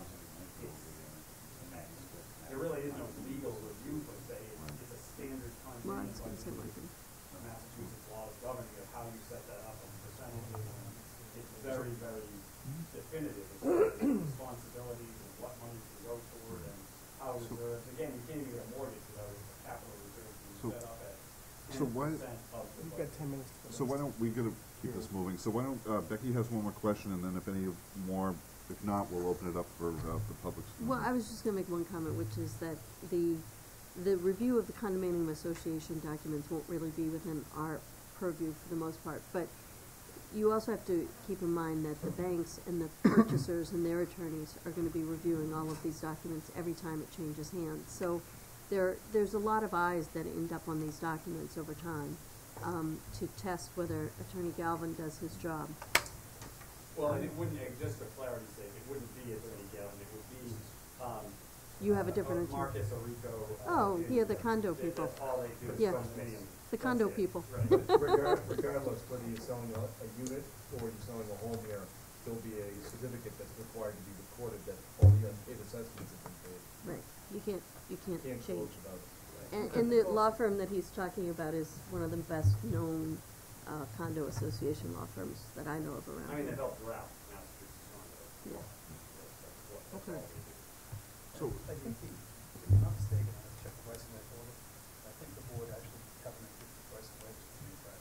There really is no legal review per se. It's a standard well, I condominium was gonna say one budget. thing. Massachusetts laws governing of how you set that up in percentages. It's very, very definitive as far as responsibilities and what money can go toward and how reserves. Again, you can't even get a mortgage without a capital reserve being So- set up at so why- 10% of the You've got budget. 10 minutes. So why don't, we gotta keep this moving, so why don't, Becky has one more question, and then if any more, if not, we'll open it up for the public's comment. Well, I was just gonna make one comment, which is that the review of the condominium association documents won't really be within our purview for the most part, but you also have to keep in mind that the banks and the purchasers and their attorneys are gonna be reviewing all of these documents every time it changes hands. So there's a lot of eyes that end up on these documents over time, to test whether Attorney Galvin does his job. Well, and it wouldn't, just for clarity's sake, it wouldn't be Attorney Galvin, it would be, You have a different attorney. Marcus or Rico. Oh, yeah, the condo people. That's all they do is Yeah. condominium. The condo That's it. people. Right. Regardless whether you're selling a unit or you're selling a home here, there'll be a certificate that's required to be recorded that all the unpaid assessments have been paid. Right, you can't Can't change. close without it. And the law firm that he's talking about is one of the best-known condo association law firms that I know of around I mean, here. they helped draft Massachusetts condo. Yeah. That's all Okay. they do. So, I think if I'm not mistaken, I checked twice in that folder, I think the board actually covenanted twice the wages to be fair.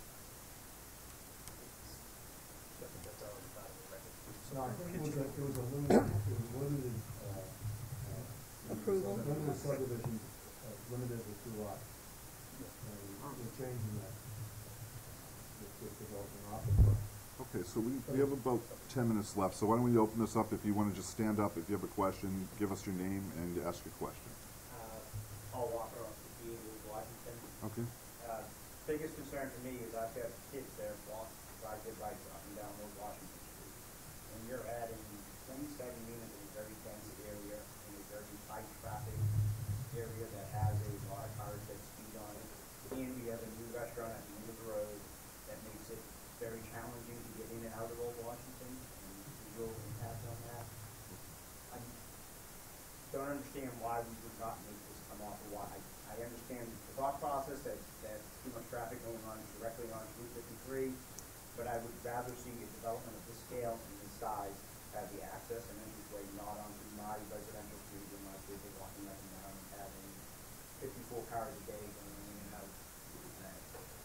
So I think that's already part of the record. No, I think it was a limited, Approval. limited subdivision, limited to 2 lots. And we're changing that. With development officer. okay, so we have about 10 minutes left, so why don't we open this up, if you wanna just stand up, if you have a question, give us your name and ask your question. Paul Walker off the Dean of Washington. Okay? Biggest concern for me is I've got kids there ride their bikes up and down Old Washington Street. And you're adding 27 units in a very dense area, in a very high traffic area that has a lot of cars that speed on it. And we have a new restaurant at the end of the road that makes it very challenging to get in and out of Old Washington, and visual impact on that. I don't understand why we would not make this come off of why. I understand the thought process that too much traffic going on directly on Route 53, but I would rather see a development of this scale and this size have the access and entrance way not onto my residential street where my kids are walking up and down and having 54 cars a day going in and out. I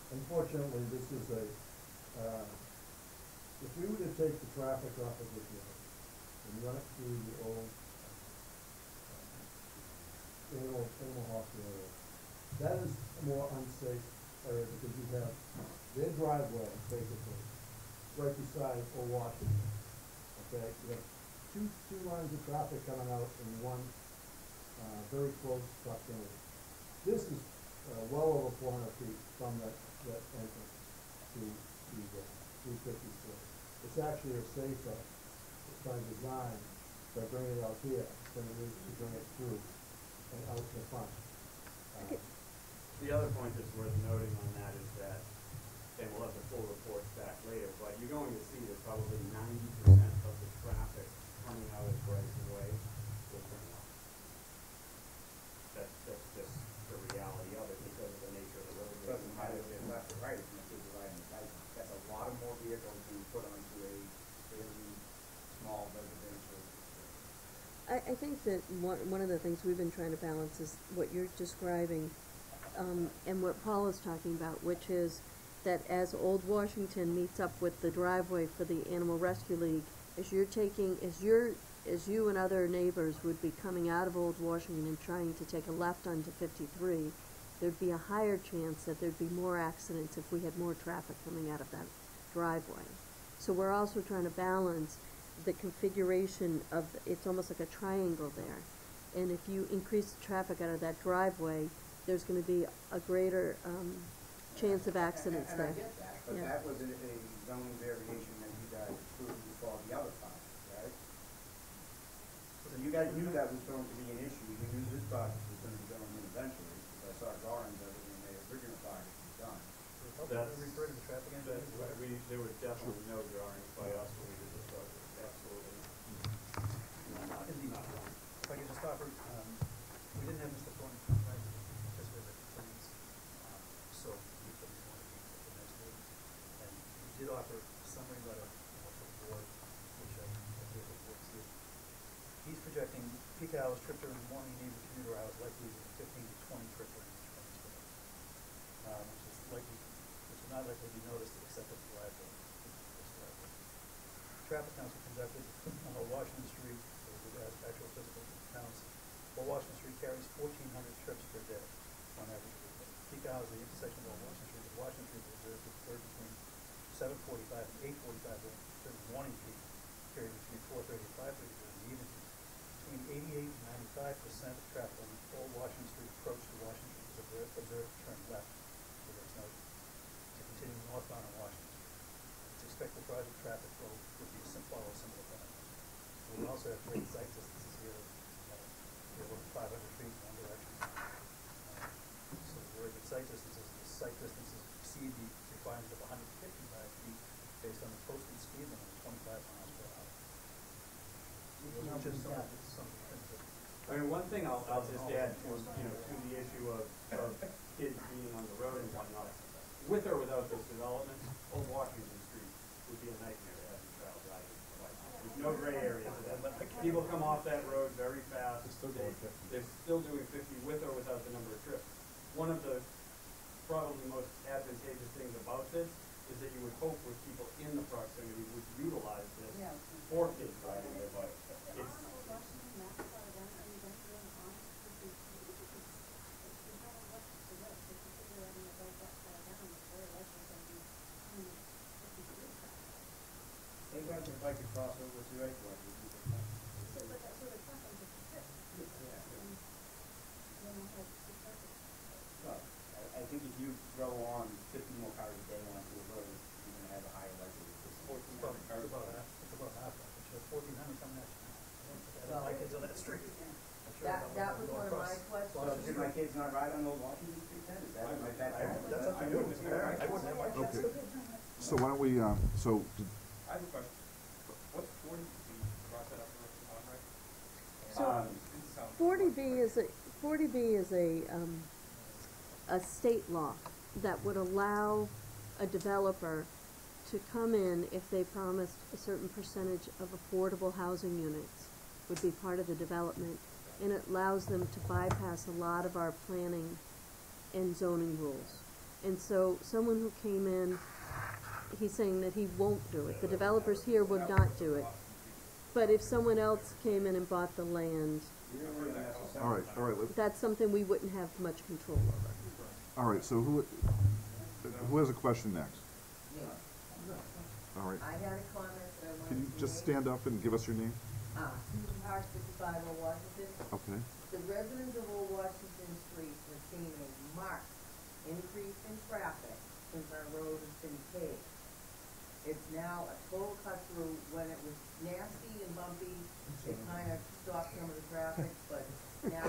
unfortunately, this is if we were to take the traffic off of this road and run it through the old animal hospital area, that is a more unsafe area because you have their driveway, basically, right beside Old Washington. Okay, you have two lines of traffic coming out in one very close proximity. This is well over 400 feet from that entrance to the 354. It's actually a safer by design by bringing it out here than it is to bring it through and out the front. The other point that's worth noting on that is that, and we'll have the full reports back later, but you're going to see that probably 90% of the traffic coming out of Bryson Way will turn left. That's just the reality of it because of the nature of the road. It doesn't matter if they're left or right, if the kids are riding the bike. That's a lot of more vehicles being put onto a fairly small residential. I think that one of the things we've been trying to balance is what you're describing, and what Paul is talking about, which is that as Old Washington meets up with the driveway for the Animal Rescue League, as you and other neighbors would be coming out of Old Washington and trying to take a left onto 53, there'd be a higher chance that there'd be more accidents if we had more traffic coming out of that driveway. So we're also trying to balance the configuration of, it's almost like a triangle there. And if you increase the traffic out of that driveway, there's going to be a greater chance of accidents there. And I get that, but Yeah. that was a zoning variation that you guys approved for the other project, right? So you guys knew that was going to be an issue, you knew this project was going to be going in eventually, because I saw drawings of it when the original project was done. That's, refer to the traffic engineer? there were definitely no drawings by us when we did this project, absolutely not. If I could just offer, we didn't have Mr. Thorne come, right, just visit plans, so we put these one of these at the next meeting. And we did offer a summary letter to the board, which I gave the board to. He's projecting peak hours, trip during the morning, and evening commuter hours likely to be 15 to 20 trips during each one day. Which is not likely to be noticed except at the driveway. Traffic counts were conducted on Old Washington Street, so we have actual physical counts. Old Washington Street carries 1,400 trips per day on average. Peak hours at the intersection of Old Washington Street and Washington Street is observed to occur between 7:45 and 8:45 during the morning peak, period between 4:30 and 5:30 during the evening peak. Between 88 and 95% of traffic on Old Washington Street approach to Washington Street is observed to turn left, so there's no to continue northbound on Washington Street. It's expected project traffic flow would be follow a similar pattern. We also have great sight distances here. We're over 500 feet in one direction. So very good sight distances. The sight distances exceed the requirement of 155 feet based on the posted speed limit of 25 miles per hour. Which is some things that. I mean, one thing I'll just add to, to the issue of kids being on the road and whatnot, with or without this development, Old Washington Street would be a nightmare to have a child driving. There's no gray area to that. People come off that road very fast. They're still doing 50 with or without the number of trips. One of the probably most advantageous things about this is that you would hope with people in the proximity would utilize this for kids riding their bikes. They got their bike across over to right one. Well, I think if you throw on 50 more cars a day onto a road, you're going to have a higher likelihood. It's 1,400 cars. It's about half, which is 1,400 coming at you. I don't like kids on that street. That was one of my questions. So should my kids not ride on Old Washington Street then? Is that my bad? That's up to you. I wouldn't have my kids. Okay. So why don't we, I have a question. What's 40 feet? Cross that up on right? So 40B is a state law that would allow a developer to come in if they promised a certain percentage of affordable housing units would be part of the development, and it allows them to bypass a lot of our planning and zoning rules. And so someone who came in, he's saying that he won't do it. The developers here would not do it. But if someone else came in and bought the land, All right, that's something we wouldn't have much control over. all right, so who has a question next? Me. All right, I had a comment that I wanted to can you make. just stand up and give us your name? Susan Hart, 55 Old Washington. Okay, The residents of Old Washington Street have seen a marked increase in traffic since our road has been paved. It's now a total cut through. When it was nasty and bumpy, it kind of stopped some of the traffic, but now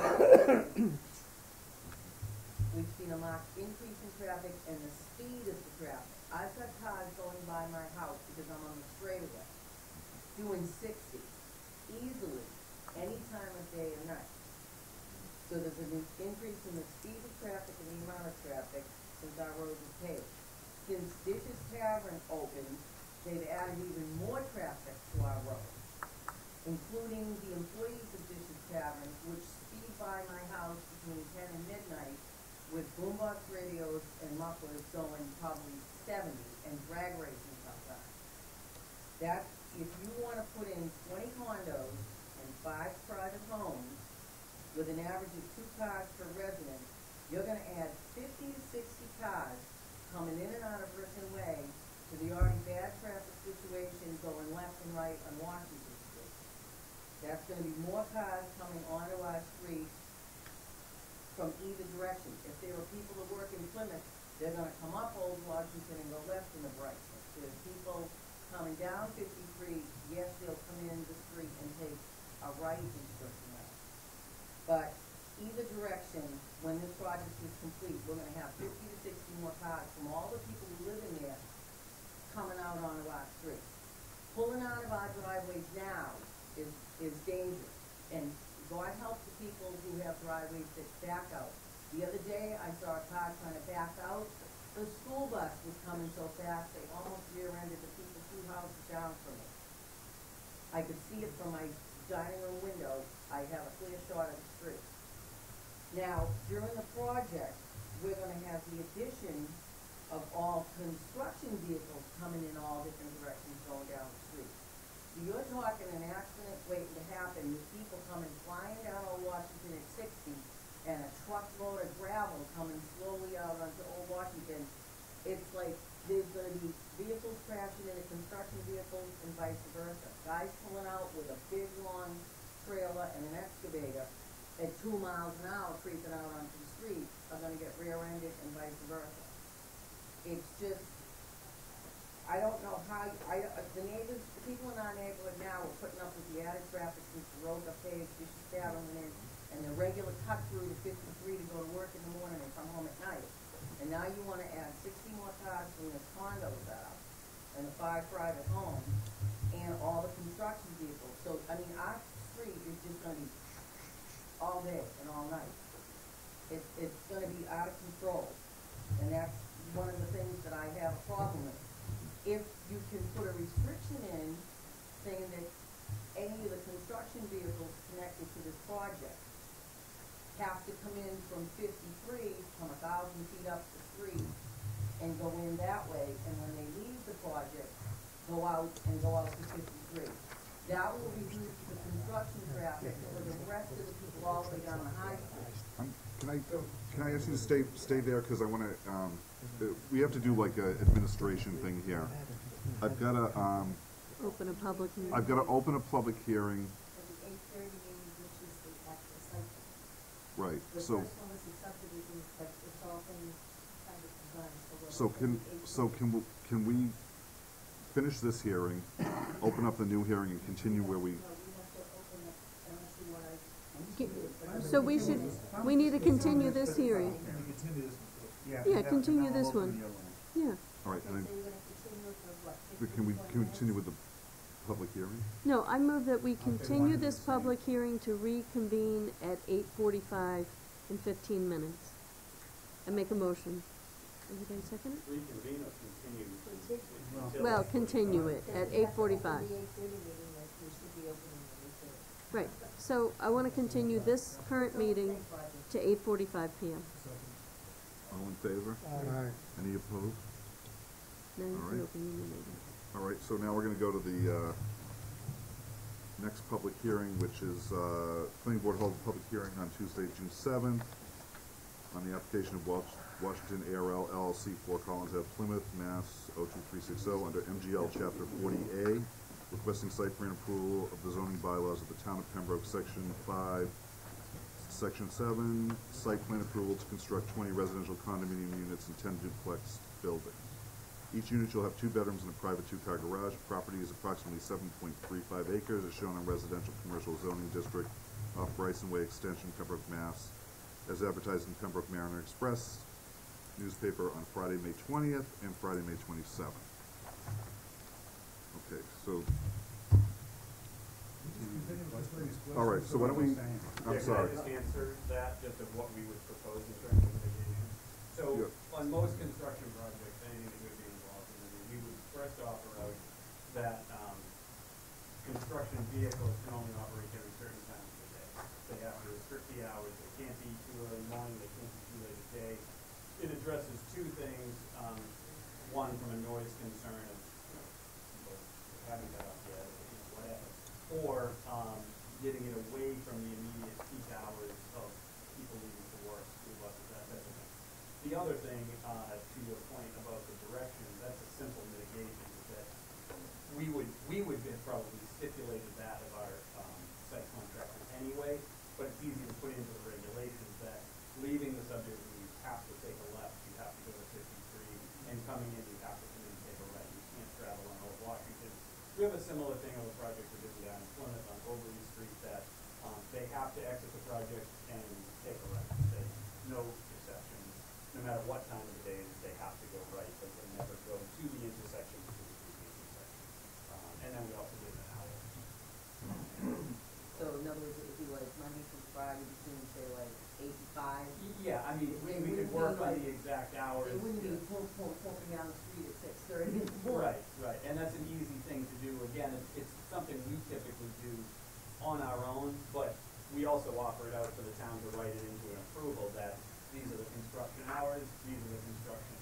we've seen a marked increase in traffic and the speed of the traffic. I've got cars going by my house because I'm on the straightaway, doing 60 easily, any time of day or night. So there's an increase in the speed of traffic and the amount of traffic since our road was paved. Since Dish's Tavern opened, they've added even more traffic to our road, including the employees of Dish's Tavern, which speed by my house between 10 and midnight with boombox radios and mufflers going probably 70 and drag racing sometimes. That, if you want to put in 20 condos and 5 private homes with an average of 2 cars per resident, you're going to add 50 to 60 cars coming in and out of Britain Way to the already bad traffic situation going left and right on Washington Street. That's going to be more cars coming onto our street from either direction. If there are people that work in Plymouth, they're going to come up Old Washington and go left in the Brighton. There's people coming down 53, yes, they'll come in the street and take a right into Brighton Way. But either direction, when this project is complete, we're going to have 50 to 60 more cars from all the people who live in there coming out onto our street. Pulling out of our driveways now is dangerous. And God help the people who have driveways that back out. The other day, I saw a car trying to back out. The school bus was coming so fast, they almost rear-ended the people 2 houses down from me. I could see it from my dining room window. I have a clear shot of the street. Now, during the project, we're going to have the addition of all construction vehicles coming in all different directions going down the street. So you're talking an accident waiting to happen with people coming flying down Old Washington at 60 and a truckload of gravel coming slowly out onto Old Washington. It's like there's going to be vehicles crashing into construction vehicles and vice versa. Guys pulling out with a big long trailer and an excavator at 2 miles an hour creeping out onto the street are going to get rear-ended and vice versa. It's just, I don't know how, the neighbors, the people in our neighborhood now are putting up with the added traffic since the road got paved, just traveling in, and the regular cut through to 53 to go to work in the morning and come home at night. And now you want to add 60 more cars from this condo out, and the 5 private homes, and all the construction vehicles. So, I mean, our street is just going to be all day and all night. It's going to be out of control, and that's one of the things that I have a problem with. If you can put a restriction in saying that any of the construction vehicles connected to this project have to come in from 53, come 1,000 feet up the street, and go in that way, and when they leave the project, go out to 53. That will reduce the construction traffic for the rest of the people all the way down the high street. Can I ask you to stay there, because I want to, we have to do like a administration thing here. I've got to, Open a public meeting. I've got to open a public hearing. For the 8:30 meeting, which is the actual site plan. Right, The so, first one was the subdivision, but it's all been kind of done, so we're. so can we finish this hearing, open up the new hearing and continue where we, No, we have to open it unless you want to. So we need to continue this hearing. Yeah, continue this one. Yeah. all right, So and you're gonna continue for what? then, can we continue with the public hearing? No, I move that we continue this public hearing to reconvene at 8:45 in 15 minutes. I make a motion. Anybody second it? Reconvene or continue? Continue. Well, continue it at 8:45. The 8:30 meeting that we should be opening the 8:30. Right, so I want to continue this current meeting to 8:45 PM. All All in favor? Aye. Any opposed? Now you All can right. open your meeting. All right, so now we're gonna go to the, next public hearing, which is, planning board holds a public hearing on Tuesday, June 7th, on the application of Washington ARL LLC, 4 Collins Ave, Plymouth, Mass. 02360, under MGL Chapter 40A, requesting site plan approval of the zoning bylaws of the town of Pembroke, Section 5, Section 7, site plan approval to construct 20 residential condominium units and 10 duplex buildings. Each unit shall have 2 bedrooms and a private 2-car garage. Property is approximately 7.35 acres, as shown on residential commercial zoning district off Bryson Way Extension, Pembroke, Mass. As advertised in Pembroke Mariner Express newspaper on Friday, May 20th and Friday, May 27th. Okay, so, all right, so why don't we, I'm sorry. Can I just answer that, just of what we would propose in terms of mitigation? So, Yeah. on most construction projects, anything that would be involved in it, we would first offer out that, construction vehicles can only operate during certain times of the day. They have to restrict the hours, they can't be too early in the morning, they can't be too late at day. It addresses 2 things, one from a noise concern of, people having that up yet, whatever. Or, getting it away from the immediate peak hours of people leaving for work, school buses, that type of thing. The other thing, to your point about the direction, that's a simple mitigation, is that we would have probably stipulated that of our, site contractor anyway, but it's easy to put into the regulations that leaving the subdivision, you have to take a left, you have to go to 53, and coming in, you have to come in and take a right. You can't travel on Old Washington. We have a similar thing on the project we're doing down in Plymouth on Overly Street that, they have to exit the project and take a right. There's no exceptions. No matter what time of the day it is, they have to go right. They can never go to the intersection to the intersection. And then we also give an hour. So in other words, it would be like Monday through Friday between, say, like 8 and 5? Yeah, I mean, They we could wouldn't work be on like- the exact hours. It wouldn't be yeah. pumping down the street at 6:30 in the morning. Right, and that's an easy thing to do. Again, it's something we typically do on our own, but we also offer it out for the town to write it into an approval that these are the construction hours, these are the construction,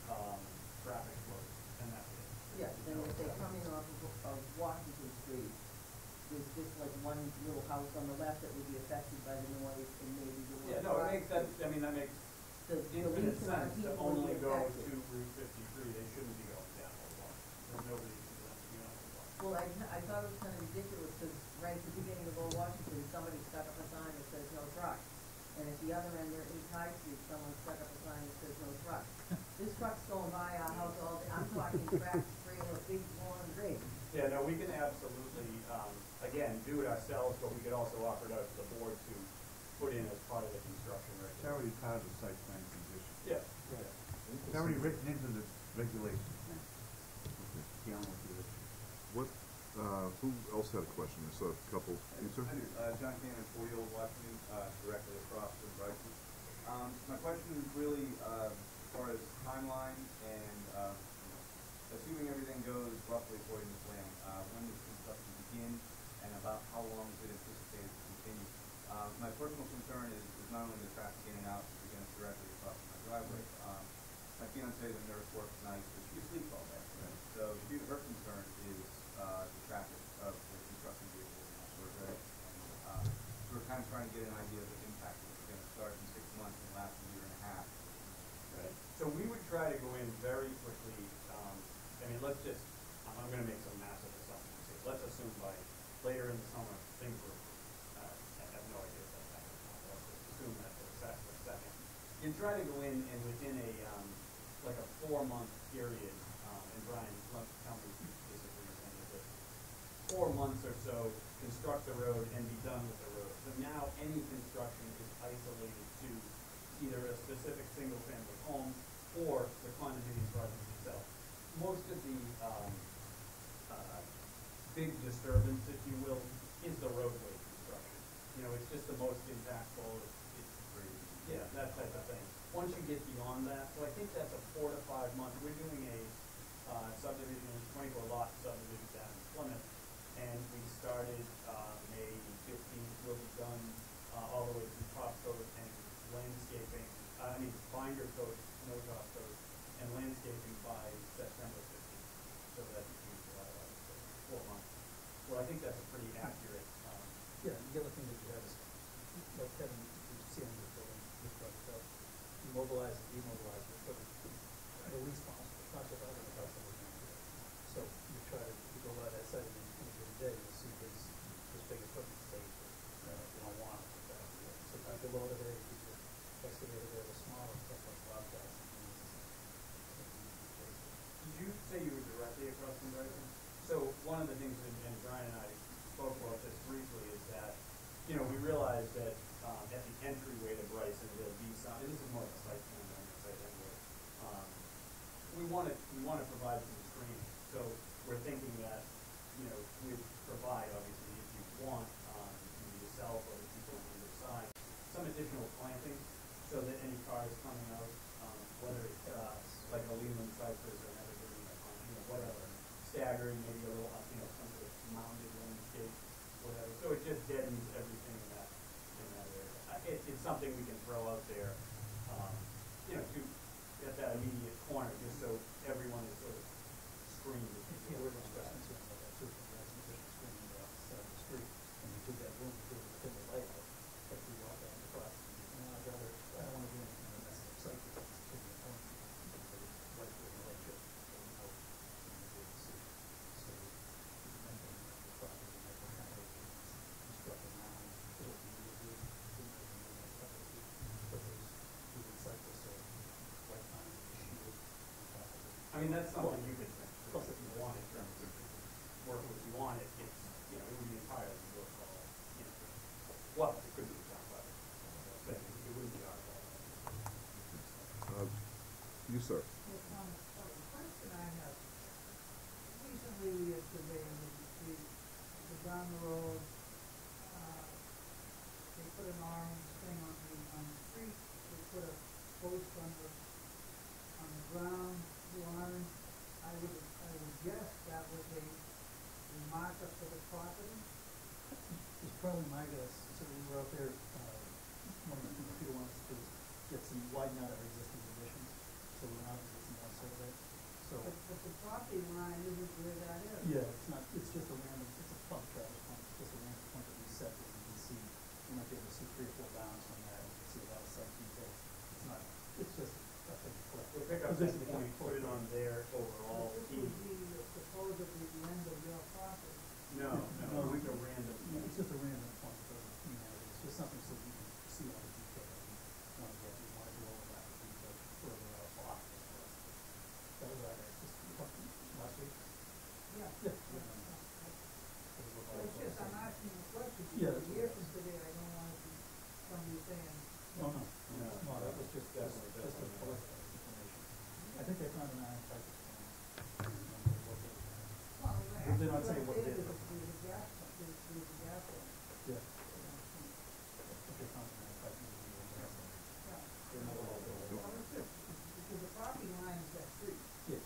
traffic flows, and that's it. Yeah, then if they come in off of Washington Street, there's just like one little house on the left that would be affected by the noise and maybe the little. Yeah, no, it makes that, I mean, that makes The infinite least amount of sense to people would only be go to affected. Route 53. They shouldn't be going down Old Washington. There's no reason for them to be on Old Washington. Well, I thought it was kind of ridiculous because right at the beginning of Old Washington, somebody stuck up a sign that says no truck. And at the other end, there in High Street, someone stuck up a sign that says no truck. This truck's going by our house all day. I'm talking tractor trailer, big long green. Yeah, no, we can absolutely, again, do it ourselves, but we could also offer it out to the board to put in as part of the construction It's regulation. already part of the site plan condition. Yeah. It's already written into the regulations. Dealing with the issue. What, who else had a question? I saw a couple. You, sir? I do. John Cannon, 40 Old Washington, directly across from Bryson. My question is really as far as timeline and assuming everything goes roughly according to plan, when does construction begin and about how long is it anticipated to continue? My personal concern is not only the traffic in and out, because it's directly across from my driveway. My fiance is a nurse, works nights, but she sleeps all day. So her concern is the traffic of the construction vehicles in that sort of area. And we're kind of trying to get an idea of the impact. It's going to start in 6 months and last a year and a half. Right. So we would try to go in very quickly. I mean, let's just, I'm going to make some massive assumptions here. Let's assume by later in the summer, things were, I have no idea if that's happening. Let's just assume that for a second. You try to go in and within a, like a 4-month period, and Brian, tell me if you disagree with any of this, 4 months or so, construct the road and be done with the road. So now any construction is isolated to either a specific single-family home or the condominium project itself. Most of the big disturbance, if you will, is the roadway construction. You know, it's just the most impactful. Yeah, that type of thing. Once you get beyond that, so I think that's a 4 to 5 months. We're doing a subdivision, 24-lot subdivision down in Plymouth, and we started May 15th. We'll be done all the way through top coat and landscaping. Binder coat Well, I think that's a pretty accurate, Yeah, the other thing that you have is, like Kevin, you see on your building, this project out, you mobilize and demobilize your equipment the least possible, not so bad the house that we're going to do. So you try to, you go by that site and in a given day, you'll see this big equipment stays there. You don't want it like that. So keep the loader there, keep your excavator there, the smaller stuff like bobcats and things. did you say you were directly across from Bryson? So one of the things, and Brian and I spoke about this briefly, is that, you know, we realized that at the entryway to Bryson, there'll be some, and this is more of a site plan than a site anyway. We want to provide some screening. So we're thinking that, you know, we provide, obviously, if you want, yourself or the people on either side, some additional planting so that any cars coming out, whether it's like a Leland cypress or an evergreen, you know, whatever, staggering, maybe a little, you know, some sort of mounded landscape, whatever. So it just deadens everything in that area. It's something we can throw out there, you know, to at that immediate corner, just so everyone is sort of screened. Yeah, we're just concerned about that too, because that's some additional screening on the side of the street, and you do that room within the layout, but we walk out the front. And I'd rather, I don't want to do anything that messes up site, because it's too important. Right where the light should, so we know, we can see. So, we can maintain the property, and make the kind of construct a mound, it'll be really good, put those, do the cycles, so right time, shield, on top of it. I mean, that's something you could think, Plus, if you want, in terms of working if you want it, it's, you know, it would be entirely your call, you know. Well, it could be the town, but it wouldn't be our call. You, sir. Yes, the question I have, recently, yesterday, in the street, down the road, they put an orange thing on the street, they put a post on the ground, the orange. I would guess that was a markup for the property. It's probably my guess, so we were out there, one of the things Peter wants to do is get some, widen out our existing conditions, so we're not existing on survey, so. But the property line isn't where that is. Yeah, it's not, it's just a random, it's a pump travel pump, it's just a random point that we set that you can see, you might be able to see 3 or 4 bounds from that, and you can see a lot of site details. It's not, it's just a thing to collect. We'll pick up that point, put it on their overall This key. would be supposedly the end of your property. No, it's a random. It's just a random point, it doesn't mean anything, it's just something so you can see all the detail, and you want to go over that detail further off. That was our, just last week. Yeah. Yeah. It's just, I'm asking a question, Yeah, because that's a year what it from is. today, I don't want to be somebody saying, No, that was just a collect information. I think they found an iron pipe. well, Did they not say what it is? there's a gas line. Yeah. I think they found an iron pipe. Yeah. They're not all built. Well, that's it, because the property line is that street. Yeah.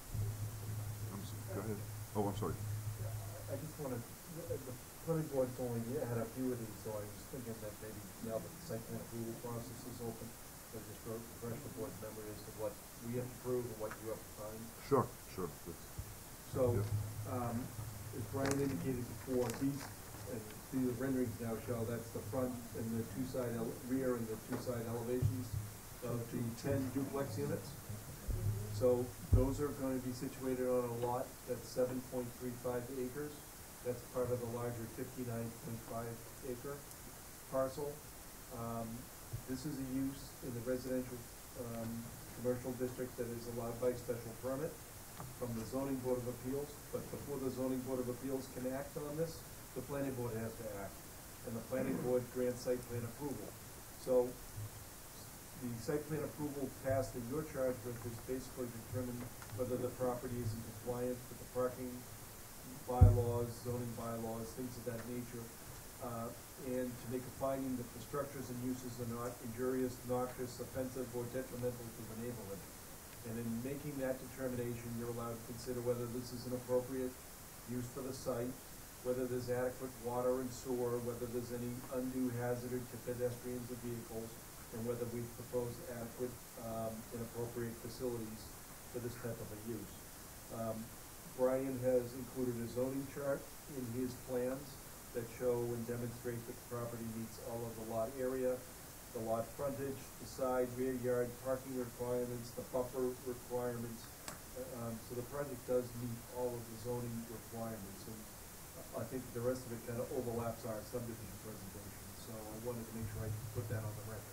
Go ahead. Oh, I'm sorry. I just wanted, the planning board's only had a few of these, so I was thinking that maybe now that the site plan approval process is open, that just refresh the board's memory as to what we have to prove and what you have to find. Sure. So, Yeah. as Brian indicated before, these, and the renderings now show, that's the front and the rear and the two side elevations of the 10 duplex units. So those are going to be situated on a lot that's 7.35 acres. That's part of the larger 59.5 acre parcel. This is a use in the residential commercial district that is allowed by special permit from the zoning board of appeals. But before the zoning board of appeals can act on this, the planning board has to act. And the planning board grants site plan approval. So the site plan approval passed in your charge with is basically determine whether the property is in compliance with the parking bylaws, zoning bylaws, things of that nature, and to make a finding that the structures and uses are not injurious, noxious, offensive, or detrimental to the neighborhood. And in making that determination, you're allowed to consider whether this is an appropriate use for the site, whether there's adequate water and sewer, whether there's any undue hazard to pedestrians or vehicles, and whether we've proposed adequate and appropriate facilities for this type of a use. Brian has included a zoning chart in his plans that show and demonstrate that the property meets all of the lot area, the lot frontage, the side, rear yard, parking requirements, the buffer requirements. So the project does meet all of the zoning requirements, and I think the rest of it kind of overlaps our subdivision presentation, so I wanted to make sure I put that on the record.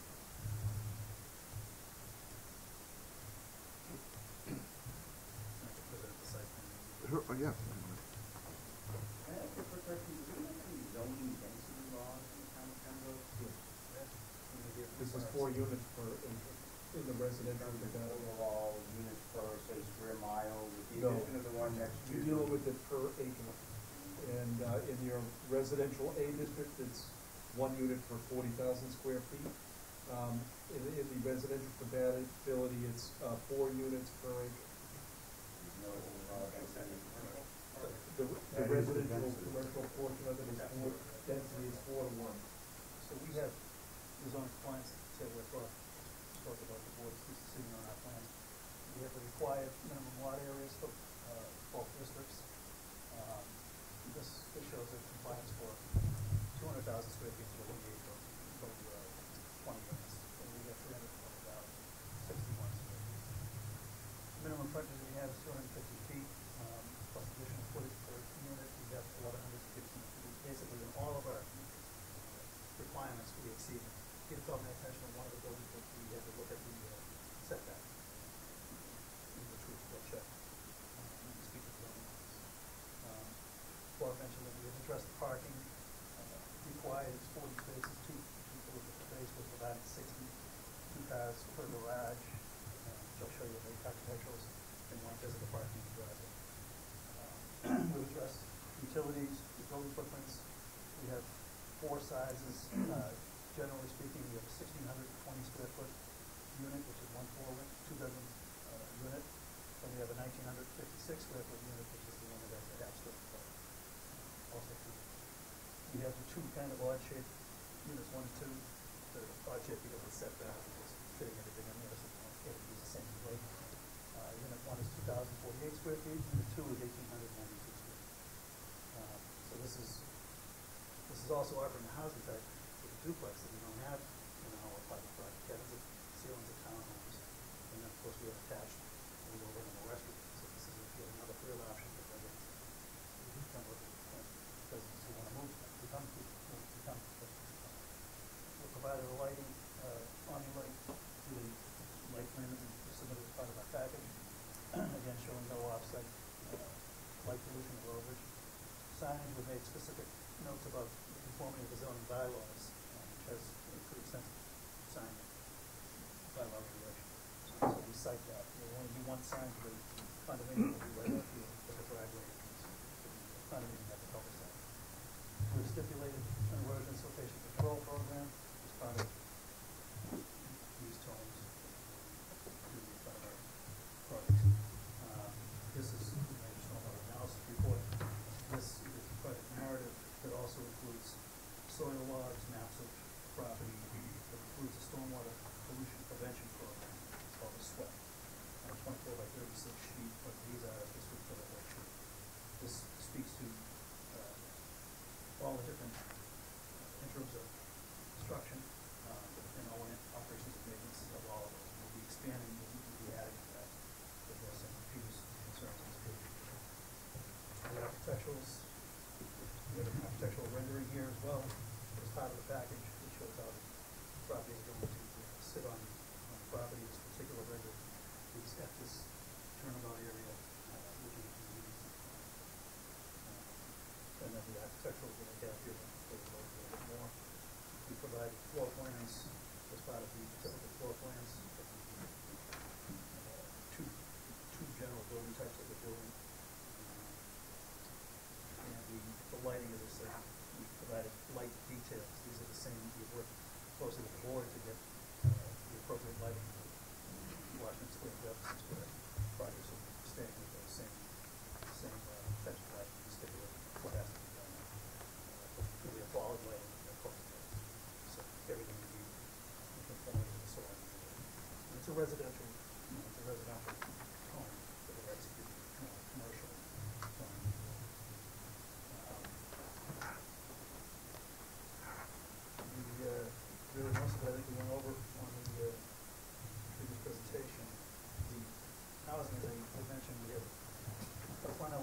Sure, yeah. Can I ask a quick question? Do we have any zoning density laws in the town of Pembroke? This is 4 units per acre in the residential development. Overall units per, say, square mile, with the No. addition of the one next to. You're dealing with it per acre. And in your residential A district, it's 1 unit per 40,000 square feet. In the residential compatibility, it's 4 units per acre. No, density commercial. The That is the residential density. commercial portion of it is 4, density is 4 to 1. So we have the zone compliance that we're spoke about the board, this is sitting on our plans. We have the required minimum lot areas for both districts. This shows that compliance for 200,000 square feet to 1 acre, so 20 units. And we have 320,000, 61 square feet. Minimum frontage we have is 250 feet, plus additional footage per unit, we have 1,115 feet. Basically, in all of our requirements, we exceed. It called my attention on one of the buildings that we had to look at the setback, which we will check. And speak to the zoning office. Bob mentioned that we have addressed the parking, required is 40 spaces, two people with the space, we're providing 60, 2 cars per garage, which I'll show you the architecturals, and one visit the parking driveway. We've addressed utilities, the building footprints. We have 4 sizes. Generally speaking, we have a 1,620 square foot unit, which is 1 4-bedroom, 2 bedroom unit. And we have a 1,956 square foot unit, which is the one that has the half story floor. Also, we have the 2 kind of odd shaped units, 1 and 2. They're odd shaped because it's set back, it's fitting everything in there, so we don't have to use the same weight. Unit 1 is 2,048 square feet, unit 2 is 1,892 square feet. So this is also offering a housing type with a duplex that we don't have in our apartment project. That is a ceilings of townhomes. And then, of course, we have attached, and we go over in the restaurant. So this is yet another real option for residents. Because we want to move, we'll provide the lighting, on light, the light plan that we submitted as part of our package. Again, showing no offsite, light pollution or overage. Signage, we made specific notes about the conformity of the zoning bylaws, which has a pretty extensive sign bylaw regulation. So we cite that. There will only be 1 sign for the condominium, will be right up here, for the driveway. Condominium at the cul-de-sac. We've stipulated an erosion siltation control program as part of these tones to the front of our projects. This is the stormwater analysis report. This is the project narrative that also includes soil logs, maps of property, that includes a stormwater pollution prevention program. It's called a SWEP. 24 by 36 sheet, but these are just with the white sheet. This speaks to all the different in terms of construction and all operations and maintenance of all of those. We'll be expanding, we'll be adding to that, addressing previous concerns on this page. The architecturals, we have an architectural rendering here as well as part of the package. It shows how the property is going to sit on the property. This particular rendering is at this turnabout area, which is used. And then the architectural that I have here, goes a little bit more. We provide floor plans as part of the typical floor plans. Two general building types that we're building. And the lighting, as I said, we provided light details. These are the same, we work closely with the board to get the appropriate lighting. Washington Square, Jefferson Square projects will be staying with those same types of lighting. We stipulate what has to be done. We have solid lighting and closed lighting. So everything will be in conformity with the soil. It's a residential, home that we're executing, commercial zone.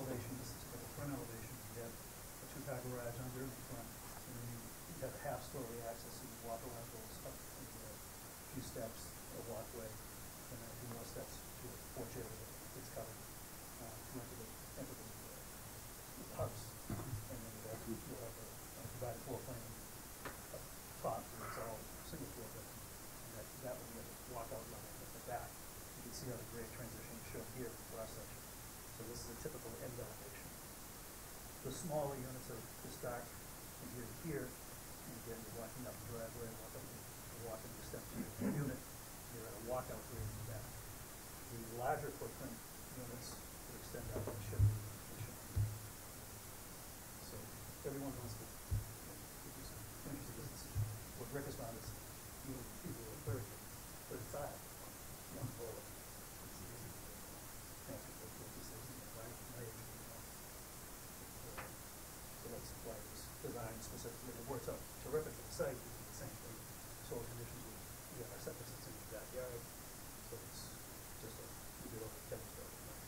elevation, this is the front elevation, you have a two-car garage under in front, and then you have a half-story access, so you walk around, goes up a few steps, a walkway, and then a few more steps to a porch area that gets covered, to enter the house. And then you'll have a divided floor plan up top, and it's all single floor building. And that will be a walkout line at the back. You can see how the grade transition is shown here in the cross section. So this is a typical end elevation. The smaller units are this dark from here to here, and again, you're walking up the driveway, walking the steps to your unit, you're at a walkout grade in the back. The larger footprint units would extend out and should be shown. So everyone wants to do some interesting business. What Rick has found is people are 35, young forward. It's easy to transfer to 56, right? My age, so that's why it was designed specifically. It works out terrific for the site. We do the same thing. Soil conditions, we have our septic system in the backyard. So it's just we do all the chemistry.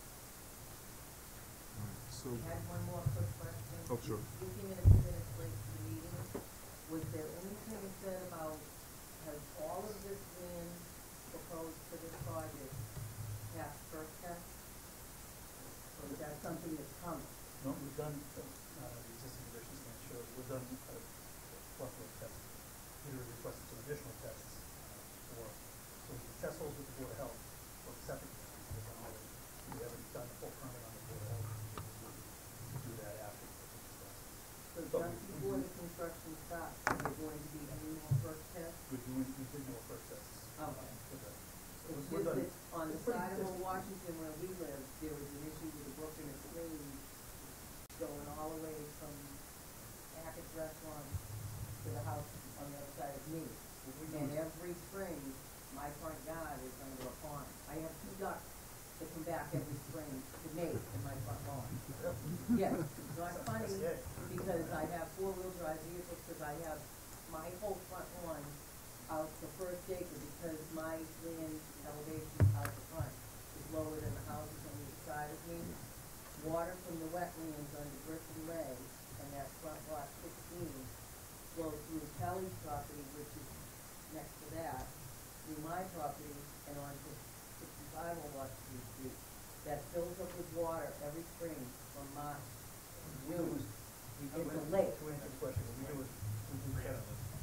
So, I had one more quick question. oh, sure. You came in a few minutes late to the meeting. Was there anything said about, has all of this land proposed for this project passed first test? Or is that something that's coming? No, we've done, the existing conditions can show, we've done a plethora of tests. Peter requested some additional tests so we can test holes with the Board of Health for the septic. We haven't done the full permit on the Board of Health. We'll do that after. So just before the construction starts, are there going to be any more first tests? We did no first tests. Okay. It's We're just done. that on the side of Old Washington where we live, there was an issue with a brook and a stream going all the way from Hackett's Restaurant to the house on the other side of me. And every spring, my front yard is under a pond. I have 2 ducks that come back every spring to mate in my front lawn. Yes, it's not funny, because I have 4-wheel drive vehicles, because I have my whole front lawn out the first acre, because my land elevation out the front is lower than the houses on either side of me. Water from the wetlands under Griffin Way and that front lot 16 flows through Kelly's property, which is next to that, through my property and onto 65 on Washington Street. That fills up with water every spring from March to June. It's a lake. To answer the question, we do it.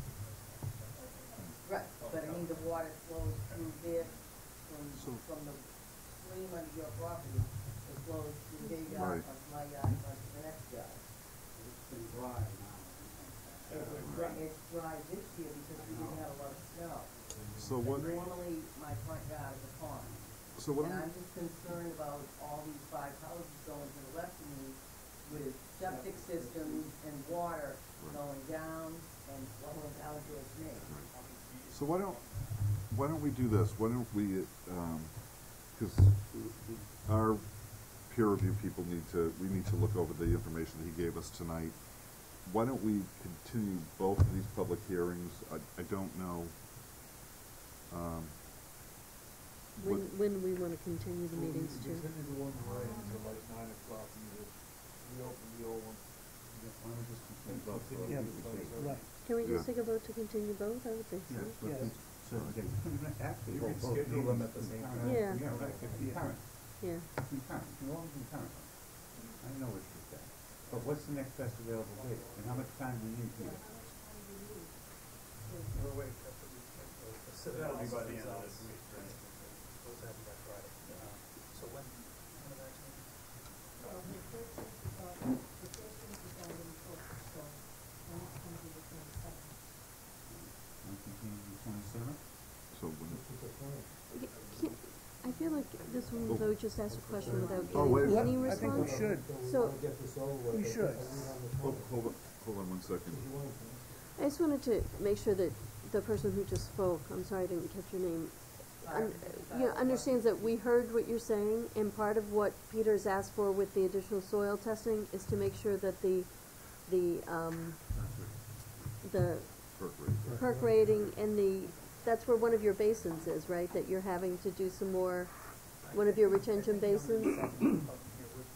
Right, but I mean the water flows through there from the stream under your property. It flows through their yard, Right. onto my yard, onto the next yard. It's been dry now. It's dry this year because we didn't have a lot of snow. So But what, normally, my front yard is a pond. so what, And I'm just concerned about all these 5 houses going to the left of me with septic systems and water going down and flowing down towards me. so why don't we do this? Why don't we, because our peer review people we need to look over the information that he gave us tonight. Why don't we continue both of these public hearings? I don't know. When we want to continue the meetings to. Continue the one right until like 9 o'clock, and you reopen the old one. Why don't we just continue both? Yeah, right. Can we just Yeah. take a vote to continue both? I would think so. So, again, actually, You can both schedule them at the meetings same concurrent. time. Yeah, right, concurrent, Yeah. concurrent, you all concurrent. I know what you're saying, but what's the next best available date, and how much time do you need, Peter? We're waiting for the city. That'll be by the end of this week. Supposed to happen by Friday. So when the next meeting? The first one is already posted, so the next one will be the 22nd. I'm thinking the 27th? So when, I feel like this one, though, just asked a question without Oh, wait. getting any I think we response. should. So, We should. hold on 1 second. I just wanted to make sure that the person who just spoke, I'm sorry I didn't catch your name, understands that we heard what you're saying, and part of what Peter's asked for with the additional soil testing is to make sure that the perk rating and that's where one of your basins is, right? That you're having to do some more, one of your retention basins? We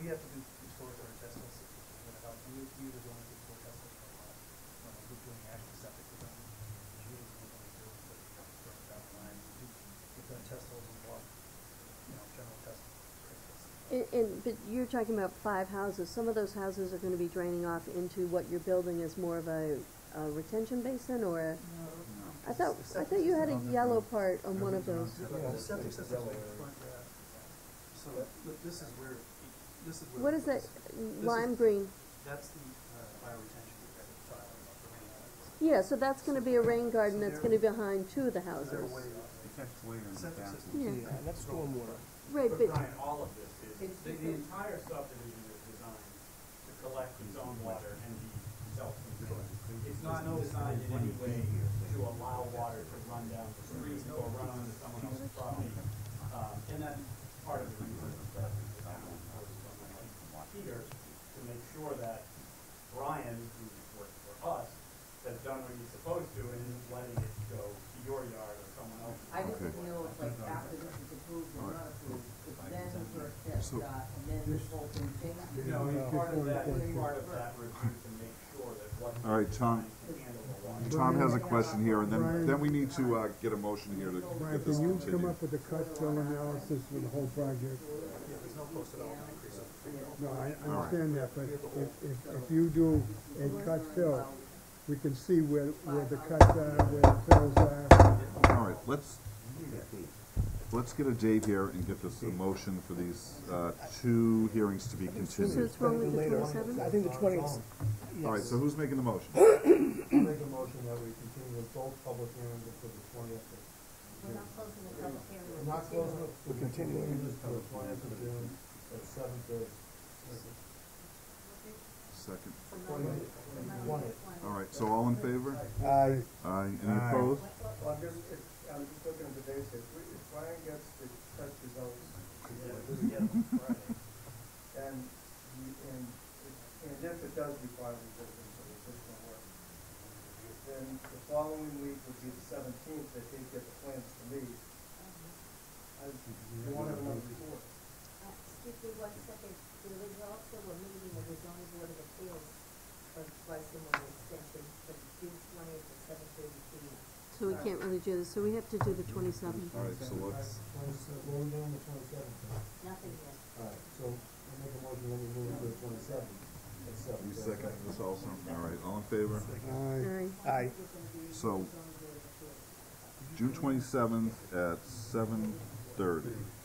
we have to do exploratory tests, which is gonna help. We usually only do 4 tests for a lot. When we're doing actual septic design, which usually we only do for that line. We've done test holes and water, general tests. But you're talking about 5 houses. Some of those houses are gonna be draining off into what you're building as more of a retention basin, or a... I thought you had a yellow part on one of those. The septic system's in the front yard. So this is where, What is that, lime green? That's the fire retention that we're talking about, the rain gardens. Yeah, so that's gonna be a rain garden that's gonna be behind 2 of the houses. Septic system. Yeah. That's stormwater. Right, But but, Brian, all of this is, the entire subdivision is designed to collect its own water and be self-contained. It's not designed in any way to allow water to run down the street or run onto someone else's property. And that's part of the reason that the town was someone like Peter to make sure that Brian, who works for us, has done what he's supposed to and isn't letting it go to your yard or someone else's. I just Okay. didn't know if like after this is approved or not approved, if then first So- step, and then this whole thing changes. No, it's part of that review to make sure that what's All right, Tom. designed can handle the water. Tom has a question here, and then we need to, get a motion here to Brian, get this can you come continued. up with a cut fill analysis for the whole project? Yeah, there's no post-development increase of the No, I understand that, but if you do a cut fill, we can see where the cuts are, where the fills are. All right, let's get a date here and get this a motion for these, 2 hearings to be so continued. it's wrong with the 27th? I think the 20th. All right, so who's making the motion? I'll make a motion that we continue with both public hearings until the 20th. We're not closing the public hearing. We're not closing it, we're continuing this till the 20th of June at 7:30. Second. 20th. All right, so all in favor? Aye. Aye. Any opposed? Well, I'm just looking at the basics. If Brian gets the test results, and if it does require resistance, so the system works, then the following week would be the 17th, that they get the plans to me. You won't have another report. Excuse me 1 second, there was also a meeting of the zoning board of appeals of Bryson Way Extension from June 20th at 7:30 p.m. So we can't really do this, so we have to do the 27th. All right, so let's, What are we doing the 27th? Nothing yet. All right, so I'll make a motion that we move to the 27th at 7:30. you second this also? All right, all in favor? Aye. Aye. So, June 27th at 7:30.